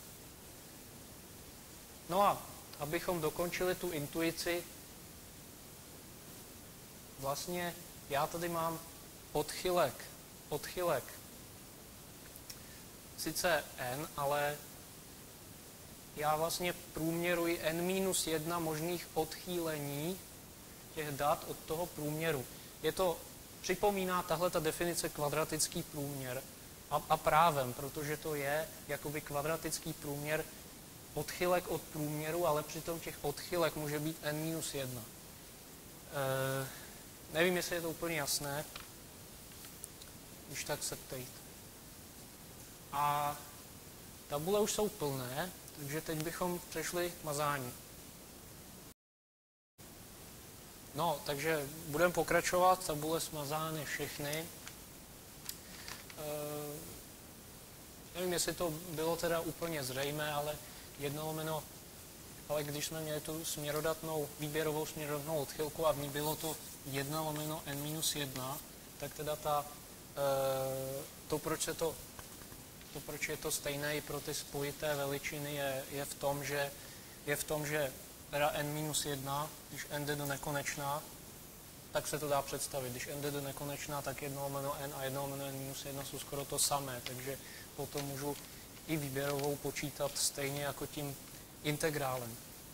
No a abychom dokončili tu intuici, vlastně já tady mám odchylek sice n, ale já vlastně průměruji n-1 možných odchýlení těch dat od toho průměru. Připomíná tahle ta definice kvadratický průměr a právem, protože to je jakoby kvadratický průměr odchylek od průměru, ale přitom těch odchylek může být n-1. Nevím, jestli je to úplně jasné, když tak se ptejte. A tabule už jsou plné, takže teď bychom přešli k mazání. No, takže budeme pokračovat, tabule smazány všechny. Nevím, jestli to bylo teda úplně zřejmé, ale ale když jsme měli tu výběrovou směrodatnou odchylku a v ní bylo to 1/n-1, tak teda proč je to stejné i pro ty spojité veličiny, je v tom, že teda n-1, když n jde do nekonečna, tak se to dá představit. Když n jde do nekonečna, tak 1/n a 1/n-1 jsou skoro to samé, takže potom můžu i výběrovou počítat stejně jako tím integrálem.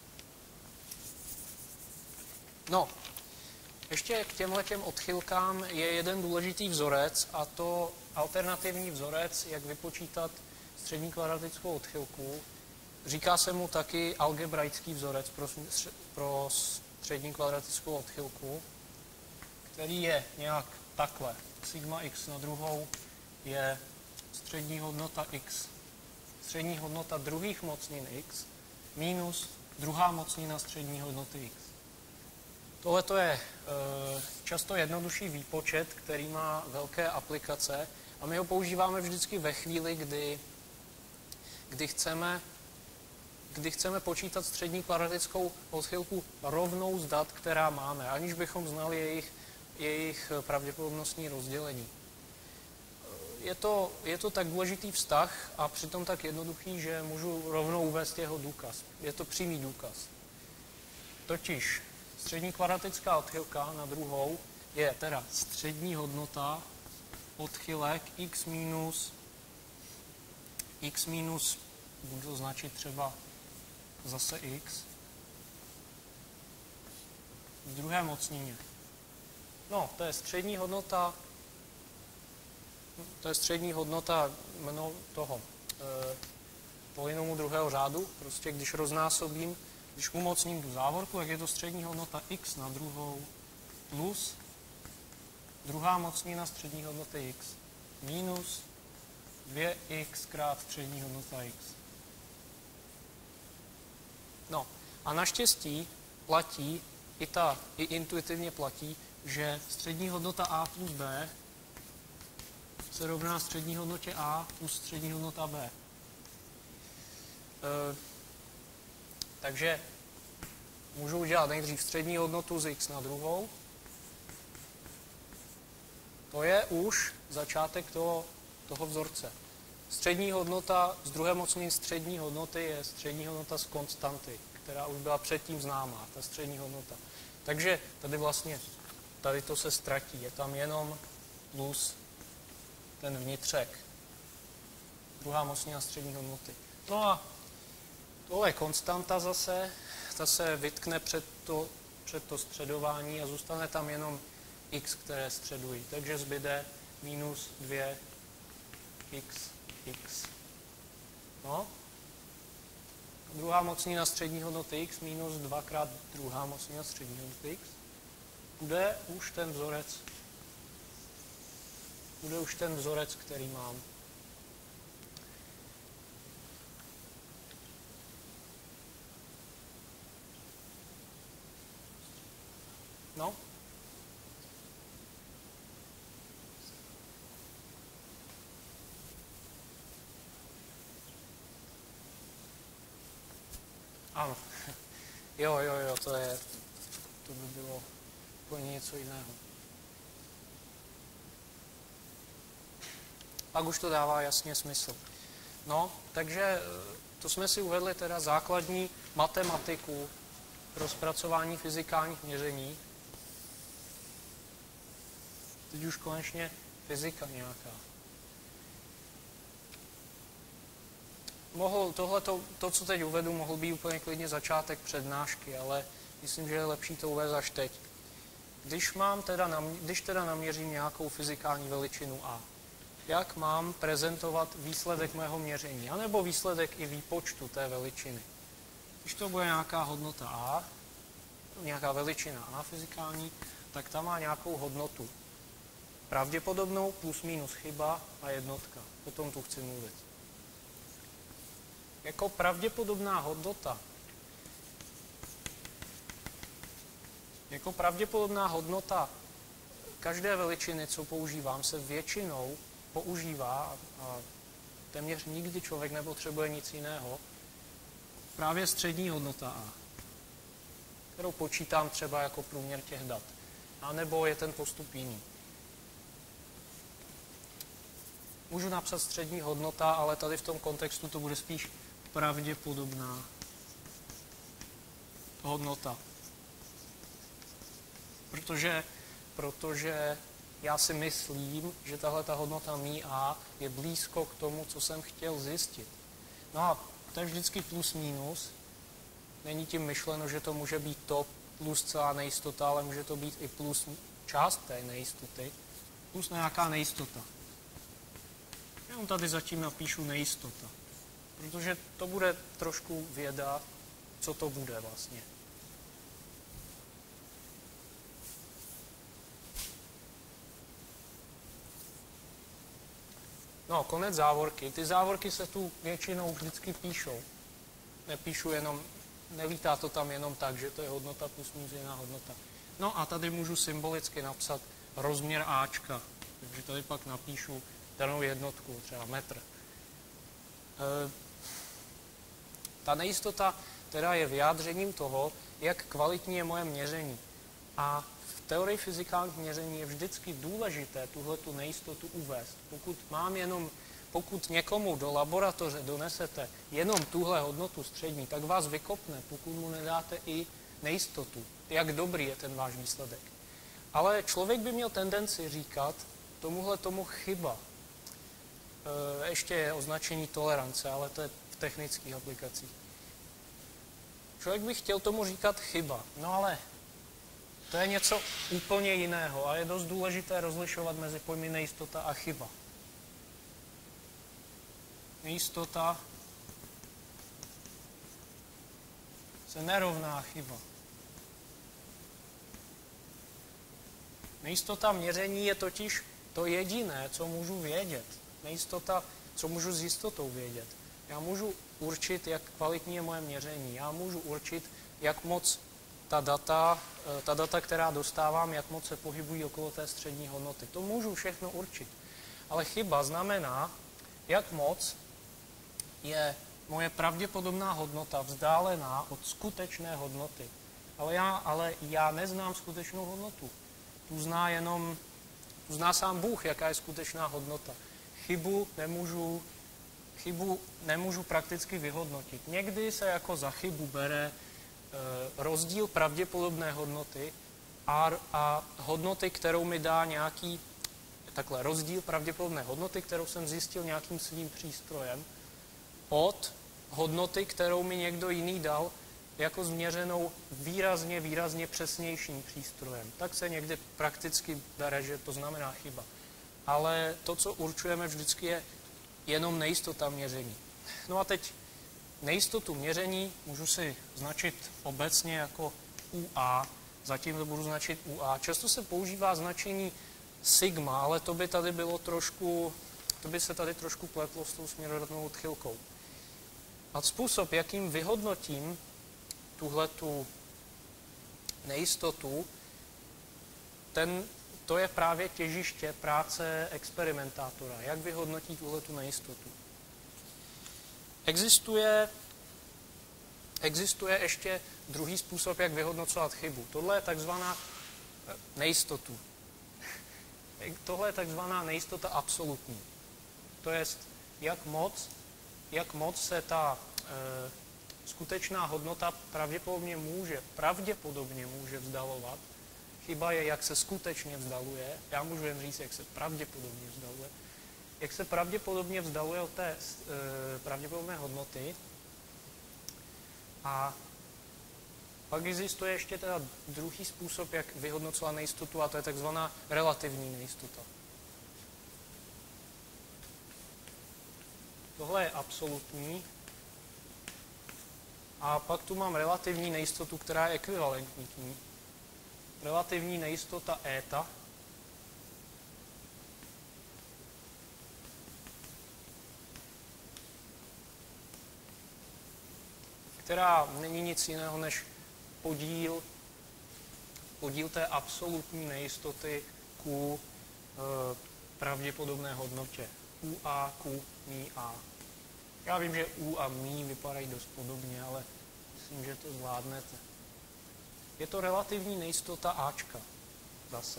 No, ještě k těmhletěm odchylkám je jeden důležitý vzorec, a to alternativní vzorec, jak vypočítat střední kvadratickou odchylku. Říká se mu taky algebraický vzorec pro střední kvadratickou odchylku, který je nějak takhle. Sigma x na druhou je střední hodnota x, střední hodnota druhých mocnin x minus druhá mocnina střední hodnoty x. Tohle je často jednodušší výpočet, který má velké aplikace a my ho používáme vždycky ve chvíli, kdy chceme počítat střední kvadratickou odchylku rovnou z dat, která máme, aniž bychom znali jejich pravděpodobnostní rozdělení. Je to tak důležitý vztah a přitom tak jednoduchý, že můžu rovnou uvést jeho důkaz. Je to přímý důkaz. Totiž střední kvadratická odchylka na druhou je teda střední hodnota odchylek x minus, budu to značit třeba zase x, v druhé mocnině. No, to je střední hodnota toho polinomu druhého řádu, prostě když umocním tu závorku, tak je to střední hodnota x na druhou plus druhá mocnina střední hodnoty x minus 2x krát střední hodnota x. No a naštěstí platí, i intuitivně platí, že střední hodnota a plus b se rovná střední hodnotě a plus střední hodnota b. Takže můžu udělat nejdřív střední hodnotu z x na druhou. To je už začátek toho vzorce. Střední hodnota z druhé mocniny střední hodnoty je střední hodnota z konstanty, která už byla předtím známá, ta střední hodnota. Takže tady to se ztratí, je tam jenom plus ten vnitřek, druhá mocnina střední hodnoty. No a tohle je konstanta zase, ta se vytkne před to středování a zůstane tam jenom x, které středují. Takže zbyde minus 2x. No. Druhá mocnina střední hodnoty x minus 2 krát druhá mocnina střední hodnoty x. Bude už ten vzorec, který mám. No? Ano. Jo, to by bylo úplně něco jiného. Pak už to dává jasně smysl. No, takže to jsme si uvedli teda základní matematiku pro zpracování fyzikálních měření. Teď už konečně fyzika nějaká. To, co teď uvedu, mohl být úplně klidně začátek přednášky, ale myslím, že je lepší to uvést až teď. Když teda naměřím nějakou fyzikální veličinu A, jak mám prezentovat výsledek mého měření, anebo výsledek i výpočtu té veličiny. Když to bude nějaká hodnota A, nějaká veličina A fyzikální, tak ta má nějakou hodnotu. Pravděpodobnou plus minus chyba a jednotka. O tom tu chci mluvit. Jako pravděpodobná hodnota každé veličiny, co používám, se většinou používá, a téměř nikdy člověk nepotřebuje nic jiného, právě střední hodnota A, kterou počítám třeba jako průměr těch dat. A nebo je ten postup jiný. Můžu napsat střední hodnota, ale tady v tom kontextu to bude spíš pravděpodobná hodnota. Protože já si myslím, že tahle ta hodnota mí A je blízko k tomu, co jsem chtěl zjistit. No a to je vždycky plus minus. Není tím myšleno, že to může být to plus celá nejistota, ale může to být i plus část té nejistoty, plus nějaká nejistota. Jenom tady zatím napíšu nejistota, protože to bude trošku věda, co to bude vlastně. No, konec závorky. Ty závorky se tu většinou vždycky píšou. Nelítá to tam jenom tak, že to je hodnota plus minus jiná hodnota. No a tady můžu symbolicky napsat rozměr Ačka. Takže tady pak napíšu danou jednotku, třeba metr. Ta nejistota teda je vyjádřením toho, jak kvalitní je moje měření. A v teorii fyzikálních měření je vždycky důležité tuhletu nejistotu uvést. Pokud někomu do laboratoře donesete jenom tuhle hodnotu střední, tak vás vykopne, pokud mu nedáte i nejistotu, jak dobrý je ten váš výsledek. Ale člověk by měl tendenci říkat tomu chyba. Ještě je označení tolerance, ale to je v technických aplikacích. Člověk by chtěl tomu říkat chyba, no ale to je něco úplně jiného a je dost důležité rozlišovat mezi pojmy nejistota a chyba. Nejistota se nerovná chyba. Nejistota měření je totiž to jediné, co můžu vědět. Nejistota, co můžu s jistotou vědět. Já můžu určit, jak kvalitní je moje měření. Já můžu určit, jak moc ta data, která dostávám, jak moc se pohybují okolo té střední hodnoty. To můžu všechno určit. Ale chyba znamená, jak moc je moje pravděpodobná hodnota vzdálená od skutečné hodnoty. Ale já neznám skutečnou hodnotu. Tu zná sám Bůh, jaká je skutečná hodnota. Chybu nemůžu prakticky vyhodnotit. Někdy se jako za chybu bere rozdíl pravděpodobné hodnoty a hodnoty, kterou mi dá rozdíl pravděpodobné hodnoty, kterou jsem zjistil nějakým svým přístrojem, od hodnoty, kterou mi někdo jiný dal, jako změřenou výrazně přesnějším přístrojem. Tak se někdy prakticky bere, že to znamená chyba. Ale to, co určujeme vždycky, je jenom nejistota měření. No a teď nejistotu měření můžu si značit obecně jako UA, zatím to budu značit UA. Často se používá značení sigma, ale to by se tady trošku pletlo s tou směrodatnou odchylkou. A způsob, jakým vyhodnotím tuhletu nejistotu, to je právě těžiště práce experimentátora. Jak vyhodnotí tuhletu nejistotu? Existuje ještě druhý způsob, jak vyhodnocovat chybu. Tohle je takzvaná nejistotu. Tohle je takzvaná nejistota absolutní. To jest, jak moc se ta skutečná hodnota pravděpodobně může vzdalovat. Chyba je, jak se skutečně vzdaluje. Já můžu jen říct, jak se pravděpodobně vzdaluje. Jak se pravděpodobně vzdaluje od té pravděpodobné hodnoty. A pak existuje ještě teda druhý způsob, jak vyhodnocovat nejistotu, a to je takzvaná relativní nejistota. Tohle je absolutní. A pak tu mám relativní nejistotu, která je ekvivalentní k ní. Relativní nejistota eta. Která není nic jiného než podíl té absolutní nejistoty ku pravděpodobné hodnotě. U a ku mí a. Já vím, že u a mí vypadají dost podobně, ale myslím, že to zvládnete. Je to relativní nejistota Ačka zase.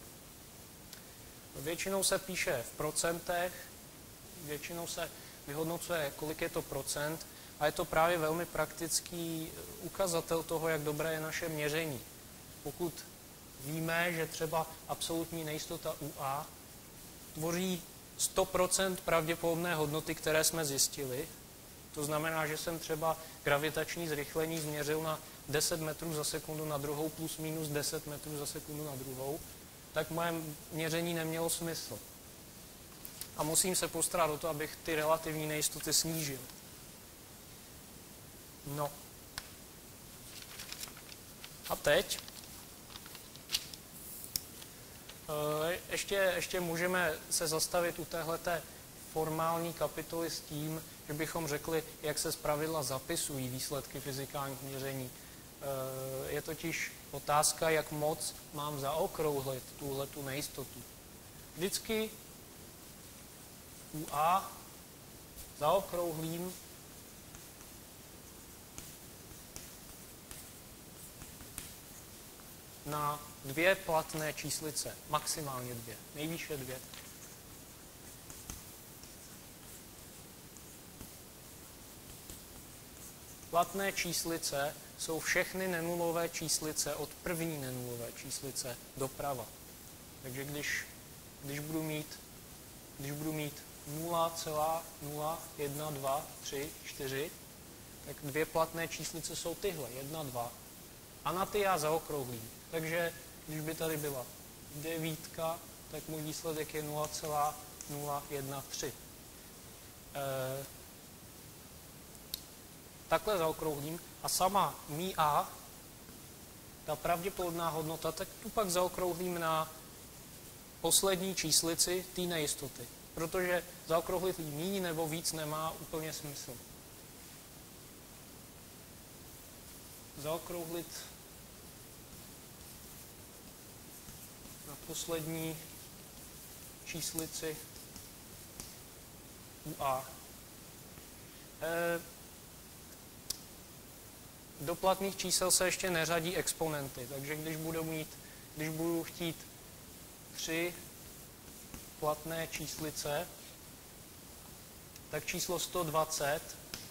Většinou se píše v procentech, většinou se vyhodnocuje, kolik je to procent, a je to právě velmi praktický ukazatel toho, jak dobré je naše měření. Pokud víme, že třeba absolutní nejistota UA tvoří 100% pravděpodobné hodnoty, které jsme zjistili, to znamená, že jsem třeba gravitační zrychlení změřil na 10 metrů za sekundu na druhou plus minus 10 metrů za sekundu na druhou, tak moje měření nemělo smysl. A musím se postarat o to, abych ty relativní nejistoty snížil. No. A teď ještě můžeme se zastavit u téhleté formální kapitoly s tím, že bychom řekli, jak se zpravidla zapisují výsledky fyzikálních měření. Je totiž otázka, jak moc mám zaokrouhlit tuhletu nejistotu. Vždycky u A zaokrouhlím na 2 platné číslice, maximálně 2, nejvýše 2. Platné číslice jsou všechny nenulové číslice od první nenulové číslice doprava. Takže když budu mít 0,0123, tak 2 platné číslice jsou tyhle, 1, 2. A na ty já zaokrouhlím. Takže když by tady byla 9, tak můj výsledek je 0,013. Takhle zaokrouhlím a sama mí a, ta pravděpodobná hodnota, tak tu pak zaokrouhlím na poslední číslici té nejistoty. Protože zaokrouhlit míň nebo víc nemá úplně smysl. Zaokrouhlit na poslední číslici u A. Do platných čísel se ještě neřadí exponenty, takže když budu chtít 3 platné číslice, tak číslo 120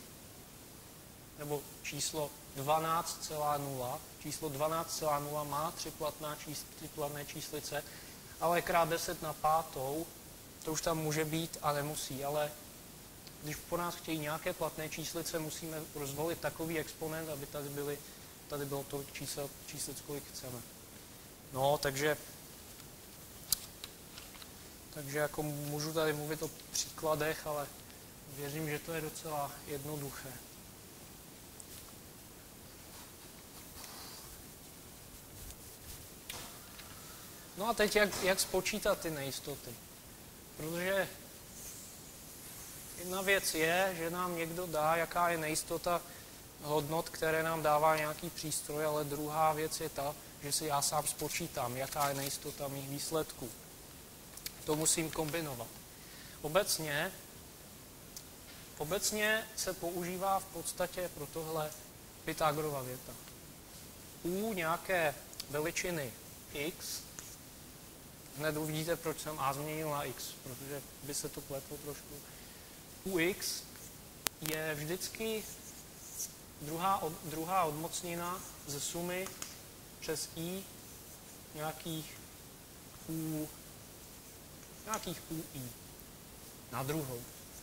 nebo číslo 12,0. Číslo 12,0 má 3 platné číslice, ale krát 10 na 5, to už tam může být a nemusí, ale když po nás chtějí nějaké platné číslice, musíme rozvolit takový exponent, aby tady bylo tolik číslic, kolik chceme. No, takže jako můžu tady mluvit o příkladech, ale věřím, že to je docela jednoduché. No a teď jak spočítat ty nejistoty? Protože jedna věc je, že nám někdo dá, jaká je nejistota hodnot, které nám dává nějaký přístroj, ale druhá věc je ta, že si já sám spočítám, jaká je nejistota mých výsledků. To musím kombinovat. Obecně se používá v podstatě pro tohle Pythagorova věta. U nějaké veličiny x, hned uvidíte, proč jsem a změnil na x, protože by se to pletlo trošku. U x je vždycky druhá odmocnina ze sumy přes i nějakých ui na druhou.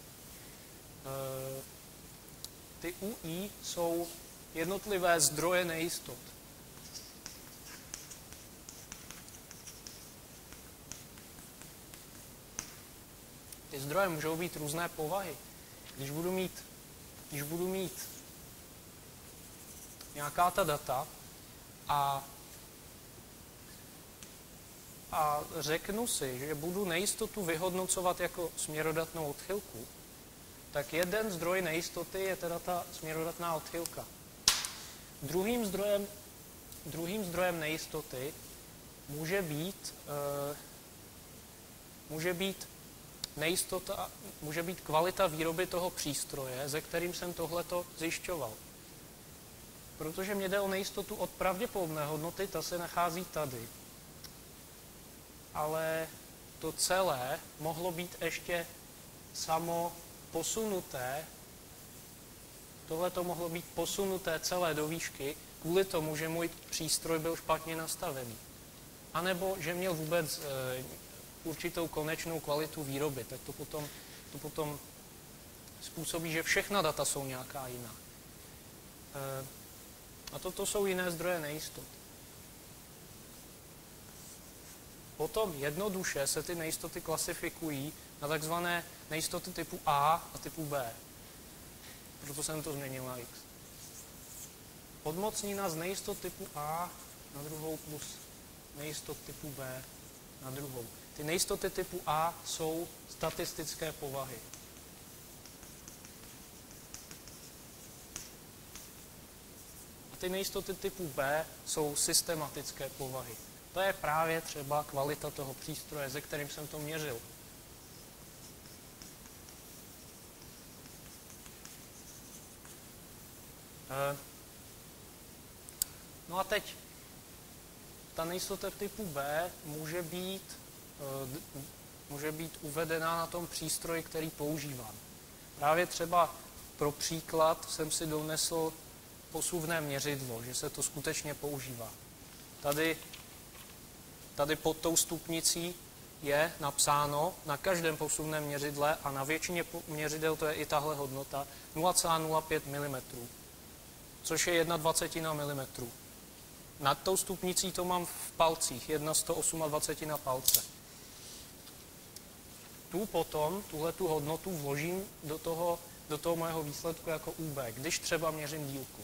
Ty ui jsou jednotlivé zdroje nejistot. Ty zdroje můžou být různé povahy. Když budu mít nějaká ta data a řeknu si, že budu nejistotu vyhodnocovat jako směrodatnou odchylku, tak jeden zdroj nejistoty je teda ta směrodatná odchylka. Druhým zdrojem nejistoty může být kvalita výroby toho přístroje, ze kterým jsem tohleto zjišťoval. Protože mě jde o nejistotu od pravděpodobné hodnoty, ta se nachází tady. Ale to celé mohlo být ještě samo posunuté. Tohle to mohlo být posunuté celé do výšky kvůli tomu, že můj přístroj byl špatně nastavený. A nebo že měl vůbec určitou konečnou kvalitu výroby. Tak to potom způsobí, že všechna data jsou nějaká jiná. A toto jsou jiné zdroje nejistot. Potom jednoduše se ty nejistoty klasifikují na takzvané nejistoty typu A a typu B. Proto jsem to změnil na X. Odmocnina z nejistot typu A na druhou plus nejistot typu B na druhou. Ty nejistoty typu A jsou statistické povahy. A ty nejistoty typu B jsou systematické povahy. To je právě třeba kvalita toho přístroje, ze kterým jsem to měřil. No a teď ta nejistota typu B může být uvedená na tom přístroji, který používám. Právě třeba pro příklad jsem si donesl posuvné měřidlo, že se to skutečně používá. Tady pod tou stupnicí je napsáno na každém posuvném měřidle a na většině měřidel to je i tahle hodnota 0,05 mm, což je 1/20 mm. Nad tou stupnicí to mám v palcích, 1/128 palce. Tuhletu hodnotu vložím do toho mého výsledku jako UB, když třeba měřím dílku.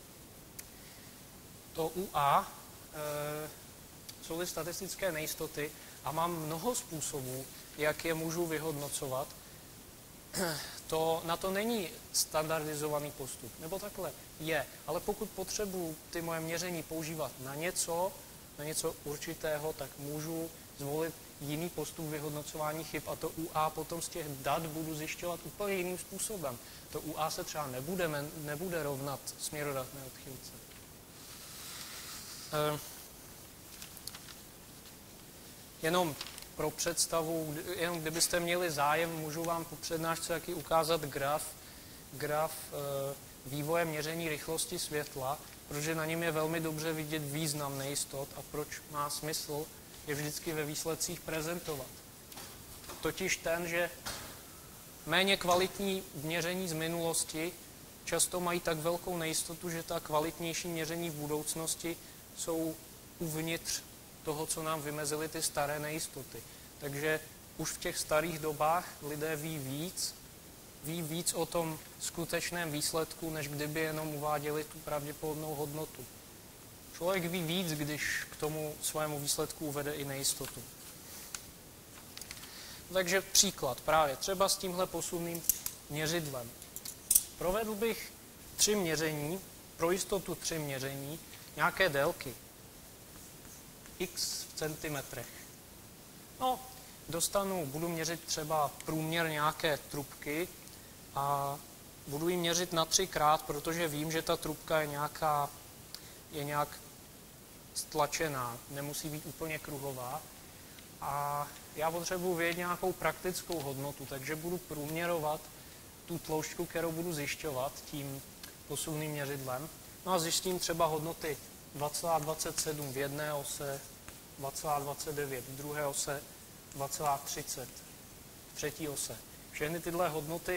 To UA jsou statistické nejistoty a mám mnoho způsobů, jak je můžu vyhodnocovat. Na to není standardizovaný postup, nebo takhle je, ale pokud potřebuji ty moje měření používat na něco určitého, tak můžu zvolit jiný postup vyhodnocování chyb a to UA potom z těch dat budu zjišťovat úplně jiným způsobem. To UA se třeba nebude rovnat směrodatné odchylce. Jenom pro představu, jenom kdybyste měli zájem, můžu vám po přednášce taky ukázat graf vývoje měření rychlosti světla, protože na něm je velmi dobře vidět význam nejistot a proč má smysl je vždycky ve výsledcích prezentovat. Totiž ten, že méně kvalitní měření z minulosti často mají tak velkou nejistotu, že ta kvalitnější měření v budoucnosti jsou uvnitř toho, co nám vymezily ty staré nejistoty. Takže už v těch starých dobách lidé ví víc o tom skutečném výsledku, než kdyby jenom uváděli tu pravděpodobnou hodnotu. Člověk ví víc, když k tomu svému výsledku uvede i nejistotu. Takže příklad právě třeba s tímhle posuvným měřidlem. Provedl bych 3 měření, pro jistotu 3 měření, nějaké délky. x v centimetrech. No, budu měřit třeba průměr nějaké trubky a budu ji měřit na 3x, protože vím, že ta trubka je nějak stlačená, nemusí být úplně kruhová. A já potřebuji vědět nějakou praktickou hodnotu, takže budu průměrovat tu tloušťku, kterou budu zjišťovat tím posunným měřidlem. No a zjistím třeba hodnoty 2,27 v jedné ose, 2,29 v druhé ose, 2,30 v třetí ose. Všechny tyhle hodnoty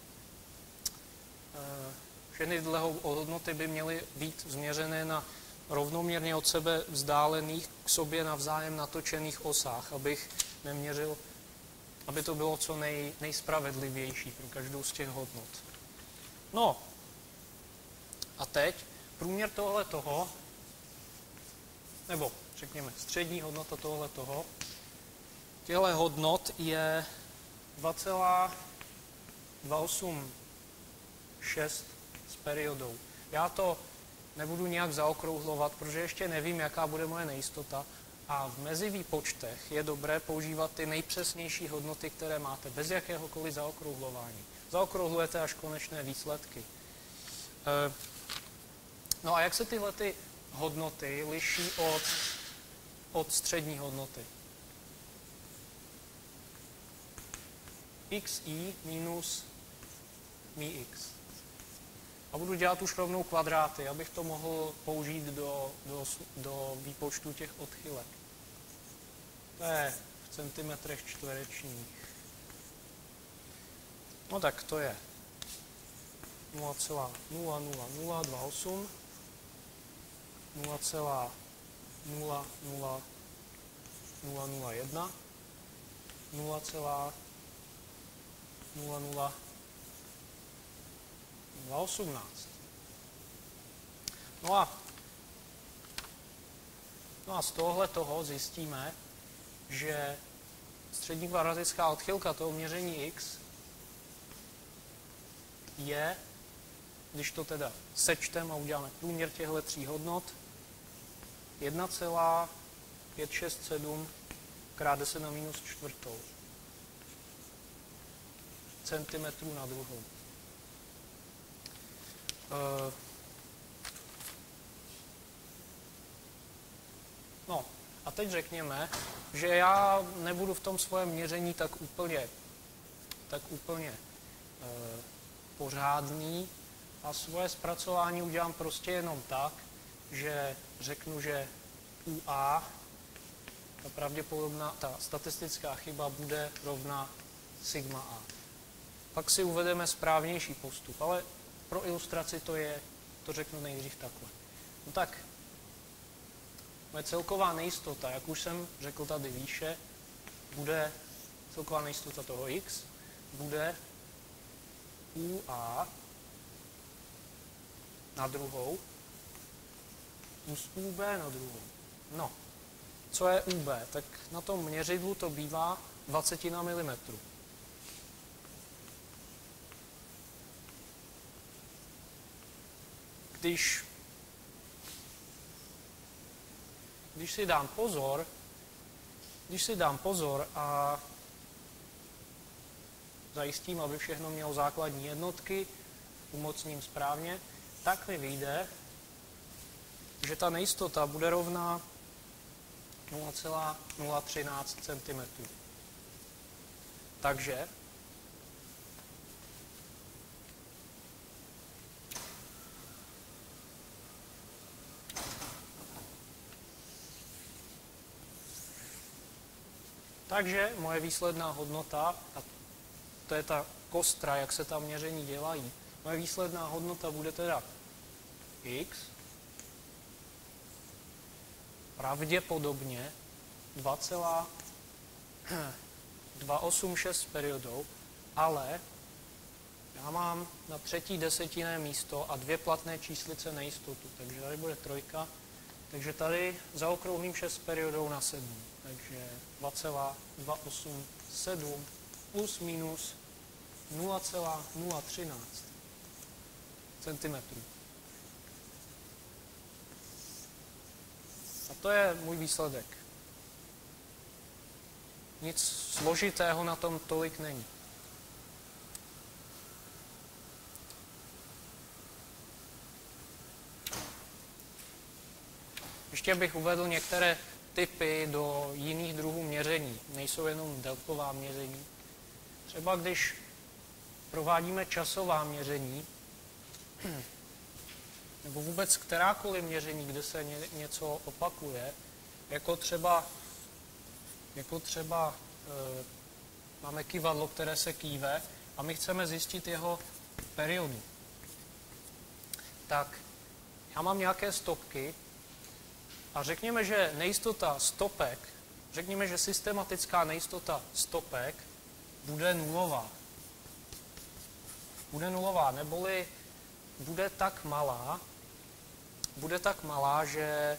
by měly být změřené na rovnoměrně od sebe vzdálených k sobě navzájem natočených osách, abych neměřil, aby to bylo co nejspravedlivější pro každou z těch hodnot. No a teď průměr tohoto, nebo řekněme střední hodnota tohoto, těchto hodnot je 2,286 s periodou. Já to nebudu nějak zaokrouhlovat, protože ještě nevím, jaká bude moje nejistota. A v mezivýpočtech je dobré používat ty nejpřesnější hodnoty, které máte, bez jakéhokoliv zaokrouhlování. Zaokrouhlujete až konečné výsledky. No a jak se tyhle ty hodnoty liší od střední hodnoty? xi minus mix. A budu dělat už rovnou kvadráty, abych to mohl použít do výpočtu těch odchylek. To je v centimetrech čtverečních. No tak to je 0,00028, 0,00001, 0,00018. No a z toho zjistíme, že střední kvadratická odchylka toho měření x je, když to teda sečteme a uděláme průměr těchto tří hodnot, 1,567 krát 10 na minus čtvrtou centimetrů na druhou. No a teď řekněme, že já nebudu v tom svém měření tak úplně pořádný a svoje zpracování udělám prostě jenom tak, že řeknu, že u A ta statistická chyba bude rovna sigma A. Pak si uvedeme správnější postup, ale pro ilustraci to řeknu nejdřív takhle. No tak, moje celková nejistota, jak už jsem řekl tady výše, bude celková nejistota toho x, bude UA na druhou plus UB na druhou. No, co je UB? Tak na tom měřidlu to bývá 20 mm. Když si dám pozor a zajistím, aby všechno mělo základní jednotky, umocním správně, tak mi vyjde, že ta nejistota bude rovná 0,013 cm. Takže moje výsledná hodnota, a to je ta kostra, jak se tam měření dělají, moje výsledná hodnota bude teda x, pravděpodobně 2,286 s periodou, ale já mám na třetí desetinné místo a 2 platné číslice nejistotu, takže tady bude 3, takže tady zaokrouhlím 6 s periodou na 7, takže 2,287 plus minus 0,013 cm. A to je můj výsledek. Nic složitého na tom tolik není. Ještě bych uvedl některé typy do jiných druhů měření. Nejsou jenom délková měření. Třeba když provádíme časová měření, nebo vůbec kterákoliv měření, kde se něco opakuje, jako třeba máme kyvadlo, které se kýve a my chceme zjistit jeho periodu. Tak já mám nějaké stopky a řekněme, že nejistota stopek, řekněme, že systematická nejistota stopek bude nulová. Bude nulová, neboli bude tak malá, že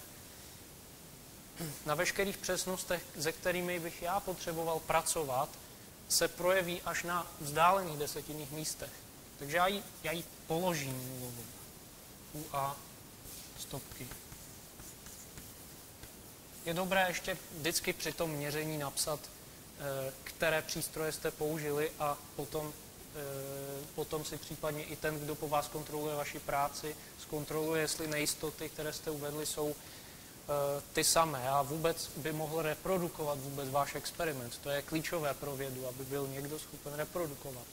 na veškerých přesnostech, se kterými bych já potřeboval pracovat, se projeví až na vzdálených desetinných místech. Takže já ji položím nulovou. U a stopky. Je dobré ještě vždycky při tom měření napsat, které přístroje jste použili a potom si případně i ten, kdo po vás kontroluje vaši práci, zkontroluje, jestli nejistoty, které jste uvedli, jsou ty samé a vůbec by mohl reprodukovat vůbec váš experiment. To je klíčové pro vědu, aby byl někdo schopen reprodukovat.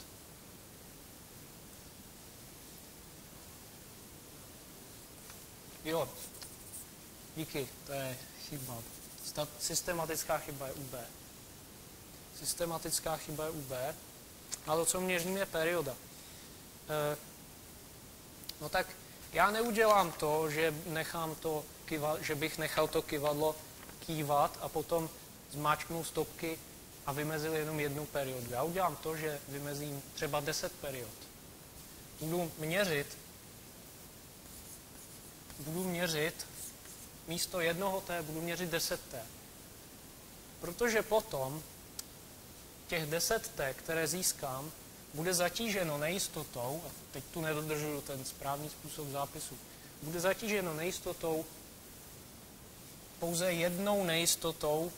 Jo, díky, to je chyba. Systematická chyba je UB. Systematická chyba je UB. A to, co měřím, je perioda. No tak já neudělám to, že bych nechal to kyvadlo kývat a potom zmáčknu stopky a vymezil jenom jednu periodu. Já udělám to, že vymezím třeba 10 period. Budu měřit místo jednoho T, budu měřit 10 T. Protože potom těch 10 T, které získám, bude zatíženo nejistotou, a teď tu nedodržuju ten správný způsob zápisu, bude zatíženo nejistotou, pouze jednou nejistotou,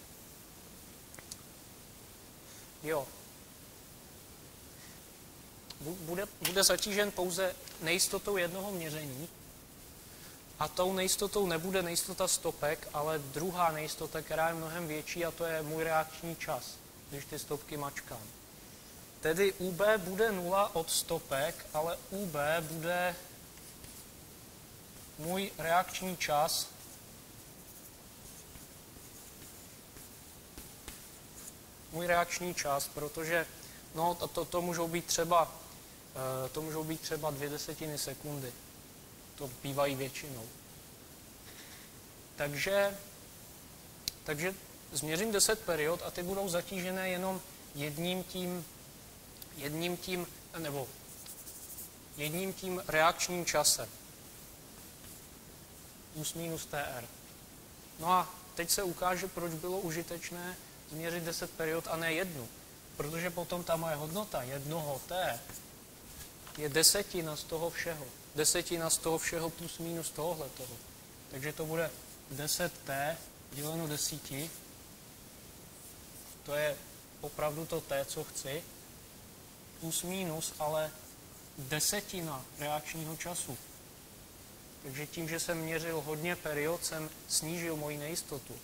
bude zatížen pouze nejistotou jednoho měření a tou nejistotou nebude nejistota stopek, ale druhá nejistota, která je mnohem větší, a to je můj reakční čas, když ty stopky mačkám. Tedy UB bude 0 od stopek, ale UB bude můj reakční čas protože no, to můžou být třeba 0,2 sekundy. To bývají většinou. Takže změřím 10 period a ty budou zatížené jenom jedním tím reakčním časem. Plus minus TR. No a teď se ukáže, proč bylo užitečné změřit 10 period a ne jednu. Protože potom ta moje hodnota jednoho T je desetina z toho všeho. Desetina z toho všeho plus minus tohohletoho. Takže to bude 10T děleno 10. To je opravdu to T, co chci. Plus minus, ale desetina reakčního času. Takže tím, že jsem měřil hodně period, jsem snížil moji nejistotu.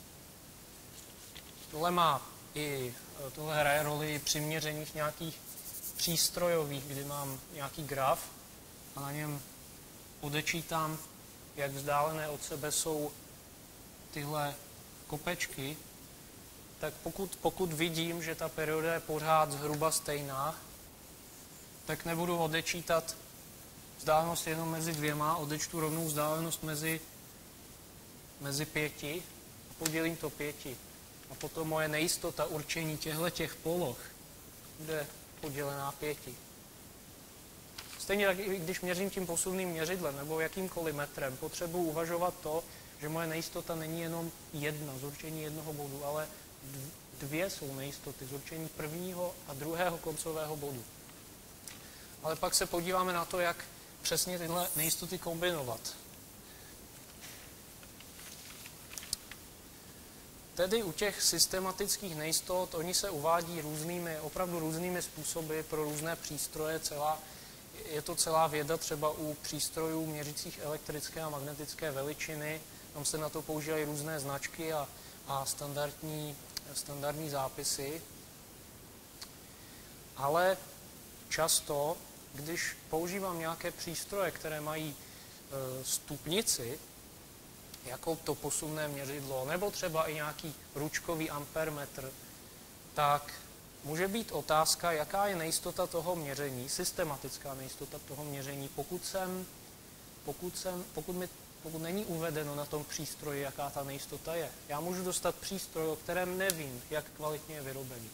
Tohle hraje roli při měřeních nějakých přístrojových, kdy mám nějaký graf a na něm odečítám, jak vzdálené od sebe jsou tyhle kopečky, tak pokud vidím, že ta perioda je pořád zhruba stejná, tak nebudu odečítat vzdálenost jenom mezi dvěma, odečtu rovnou vzdálenost mezi 5 a podělím to 5. A potom moje nejistota určení těchto poloh bude podělená 5. Stejně tak, i když měřím tím posuvným měřidlem nebo jakýmkoliv metrem, potřebuji uvažovat to, že moje nejistota není jenom jedna z určení jednoho bodu, ale 2 jsou nejistoty z určení prvního a druhého koncového bodu. Ale pak se podíváme na to, jak přesně tyhle nejistoty kombinovat. tedy u těch systematických nejistot, oni se uvádí opravdu různými způsoby pro různé přístroje. Je to celá věda třeba u přístrojů měřících elektrické a magnetické veličiny. Tam se na to používají různé značky a standardní zápisy. Ale často, když používám nějaké přístroje, které mají stupnici, jako to posunné měřidlo, nebo třeba i nějaký ručkový ampermetr, tak může být otázka, jaká je nejistota toho měření, systematická nejistota toho měření, pokud není uvedeno na tom přístroji, jaká ta nejistota je. Já můžu dostat přístroj, o kterém nevím, jak kvalitně je vyrobený.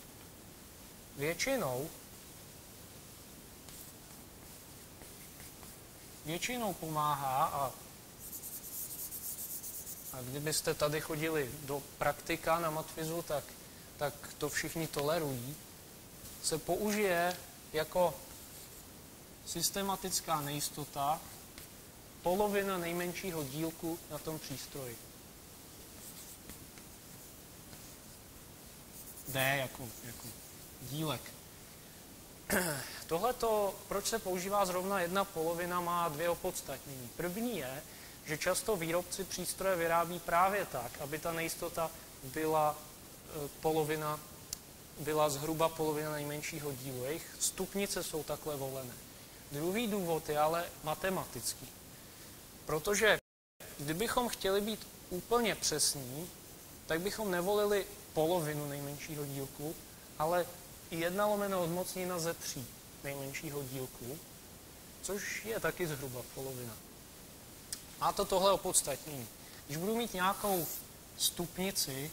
Většinou pomáhá, a kdybyste tady chodili do praktika na matfizu, tak to všichni tolerují, se použije jako systematická nejistota polovina nejmenšího dílku na tom přístroji. D jako dílek. Tohleto, proč se používá zrovna 1/2, má dvě opodstatnění. První je, že často výrobci přístroje vyrábí právě tak, aby ta nejistota byla zhruba polovina nejmenšího dílu. Jejich stupnice jsou takhle volené. Druhý důvod je ale matematický. Protože kdybychom chtěli být úplně přesní, tak bychom nevolili polovinu nejmenšího dílku, ale 1/(odmocnina ze 3 nejmenšího dílku, což je taky zhruba polovina. Má to tohle opodstatnění. Když budu mít nějakou stupnici,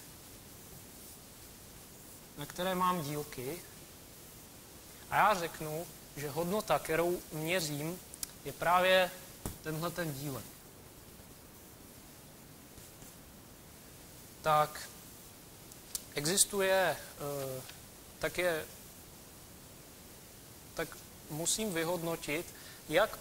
na které mám dílky, a já řeknu, že hodnota, kterou měřím, je právě tenhle ten dílek, tak existuje, tak musím vyhodnotit, jak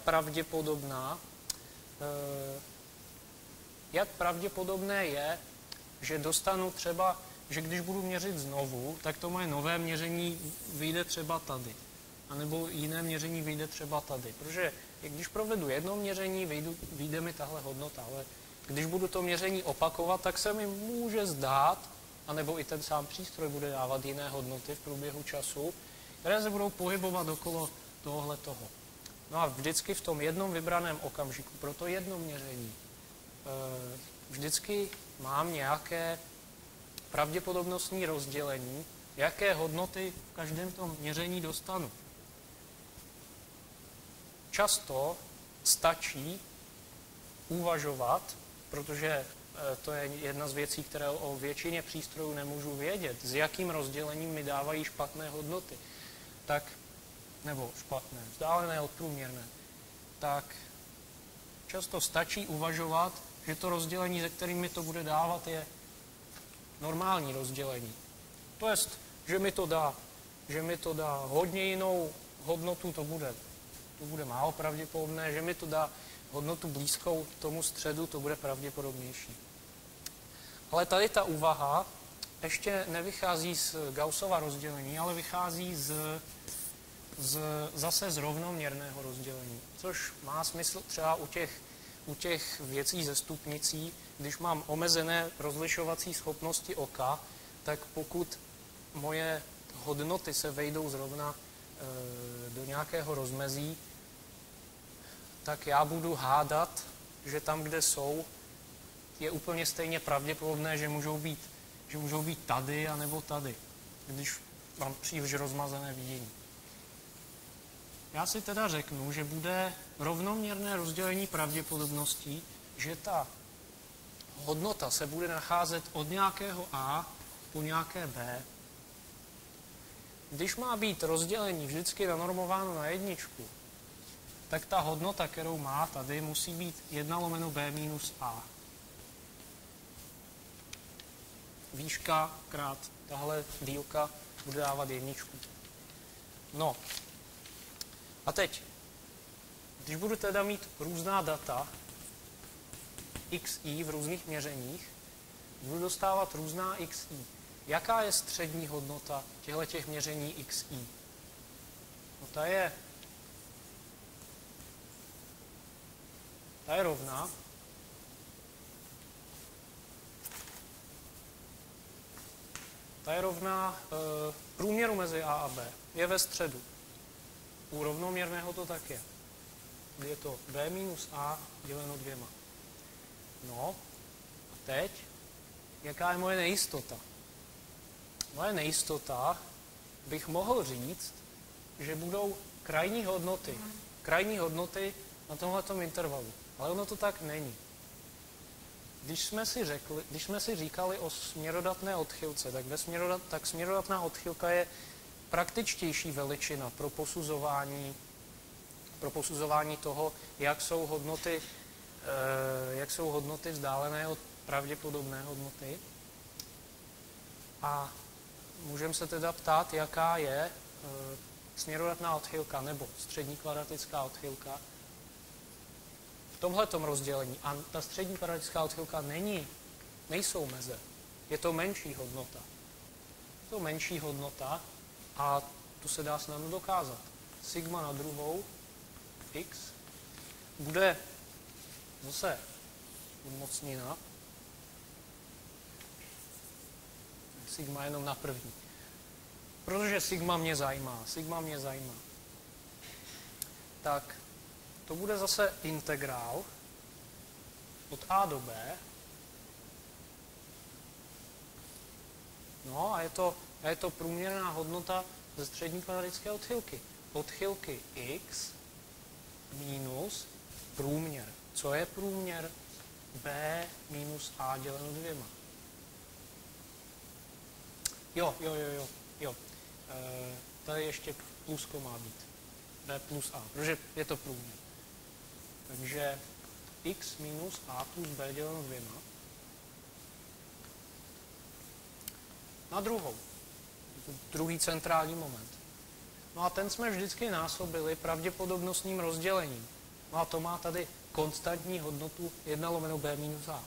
pravděpodobné je, že dostanu třeba, že když budu měřit znovu, tak to moje nové měření vyjde třeba tady. A nebo jiné měření vyjde třeba tady. Protože když provedu jedno měření, vyjde mi tahle hodnota, ale když budu to měření opakovat, tak se mi může zdát, anebo i ten sám přístroj bude dávat jiné hodnoty v průběhu času, které se budou pohybovat okolo tohohle toho. No a vždycky v tom jednom vybraném okamžiku, pro to jedno měření, vždycky mám nějaké pravděpodobnostní rozdělení, jaké hodnoty v každém tom měření dostanu. Často stačí uvažovat, protože to je jedna z věcí, které o většině přístrojů nemůžu vědět, s jakým rozdělením mi dávají špatné hodnoty, nebo špatné, vzdálené od průměrné, tak často stačí uvažovat, že to rozdělení, se kterým mi to bude dávat, je normální rozdělení. To jest, že mi to dá hodně jinou hodnotu, to bude málo pravděpodobné, že mi to dá hodnotu blízkou tomu středu, to bude pravděpodobnější. Ale tady ta úvaha ještě nevychází z Gaussova rozdělení, ale vychází zase z rovnoměrného rozdělení, což má smysl třeba u těch věcí ze stupnicí, když mám omezené rozlišovací schopnosti oka, tak pokud moje hodnoty se vejdou zrovna do nějakého rozmezí, tak já budu hádat, že tam, kde jsou, je úplně stejně pravděpodobné, že můžou být tady anebo tady, když mám příliš rozmazané vidění. Já si teda řeknu, že bude rovnoměrné rozdělení pravděpodobností, že ta hodnota se bude nacházet od nějakého A po nějaké B. Když má být rozdělení vždycky nanormováno na jedničku, tak ta hodnota, kterou má tady, musí být 1/(b minus A. Výška krát tahle dílka bude dávat jedničku. No. A teď, když budu teda mít různá data, xi v různých měřeních, budu dostávat různá xi. Jaká je střední hodnota těchto měření xi? No ta je rovná průměru mezi a b. Je ve středu. U rovnoměrného to tak je. Je to b minus a děleno 2. No a teď, jaká je moje nejistota? Moje nejistota, bych mohl říct, že budou krajní hodnoty na tomhletom intervalu. Ale ono to tak není. Když jsme si říkali o směrodatné odchylce, tak směrodatná odchylka je praktičtější veličina pro posuzování toho, jak jsou hodnoty vzdálené od pravděpodobné hodnoty. A můžeme se teda ptát, jaká je směrodatná odchylka nebo střední kvadratická odchylka v tomhletom rozdělení. A ta střední kvadratická odchylka nejsou meze. Je to menší hodnota. Je to menší hodnota a to se dá snadno dokázat. Sigma na druhou x bude zase umocnina. Sigma jenom na první. Protože sigma mě zajímá. Tak to bude zase integrál od a do b. No a je to průměrná hodnota ze střední kvadratické odchylky. Odchylky x minus průměr. Co je průměr? B minus a děleno 2. Jo. Tady ještě plusko má být. B plus a, protože je to průměr. Takže x minus a plus b děleno 2. Na druhou. Druhý centrální moment. No a ten jsme vždycky násobili pravděpodobnostním rozdělením. No a to má tady konstantní hodnotu 1 lomeno b minus a.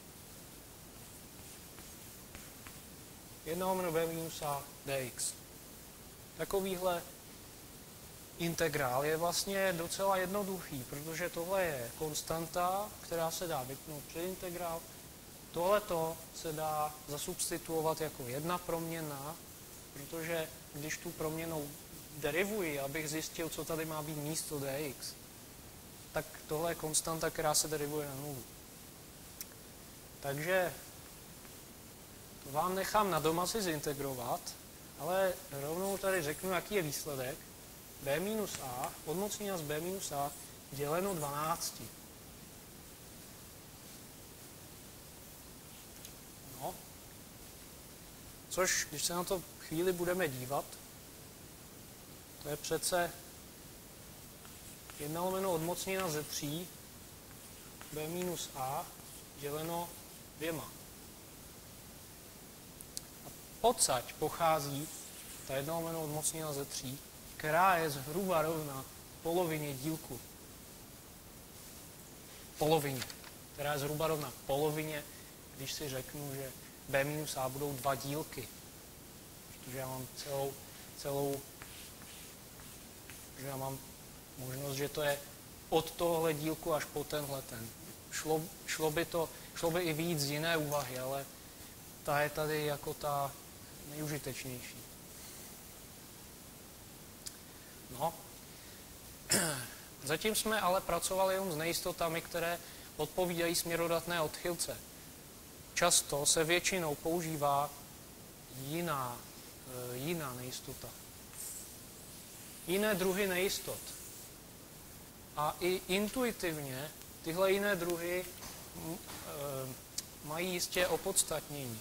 1 lomeno b minus a dx. Takovýhle integrál je vlastně docela jednoduchý, protože tohle je konstanta, která se dá vypnout před integrál. Tohleto se dá zasubstituovat jako jedna proměnna, protože když tu proměnou derivuji, abych zjistil, co tady má být místo dx, tak tohle je konstanta, která se derivuje na nulu. Takže to vám nechám na doma si zintegrovat, ale rovnou tady řeknu, jaký je výsledek. B minus a, odmocnina z B minus a děleno 12. No. Což, když se na to chvíli budeme dívat, to je přece 1 lomeno odmocnina ze 3 B minus a děleno 2. A odsaď pochází ta 1 lomeno odmocnina ze 3, která je zhruba rovna polovině dílku. Která je zhruba rovna polovině, když si řeknu, že B minus a budou 2 dílky. Protože já mám že já mám možnost, že to je od tohle dílku až po tenhle ten. Šlo by i víc z jiné úvahy, ale ta je tady jako ta nejužitečnější. No. Zatím jsme ale pracovali jenom s nejistotami, které odpovídají směrodatné odchylce. Často se většinou používá jiná nejistota. Jiné druhy nejistot. A i intuitivně tyhle jiné druhy mají jistě opodstatnění.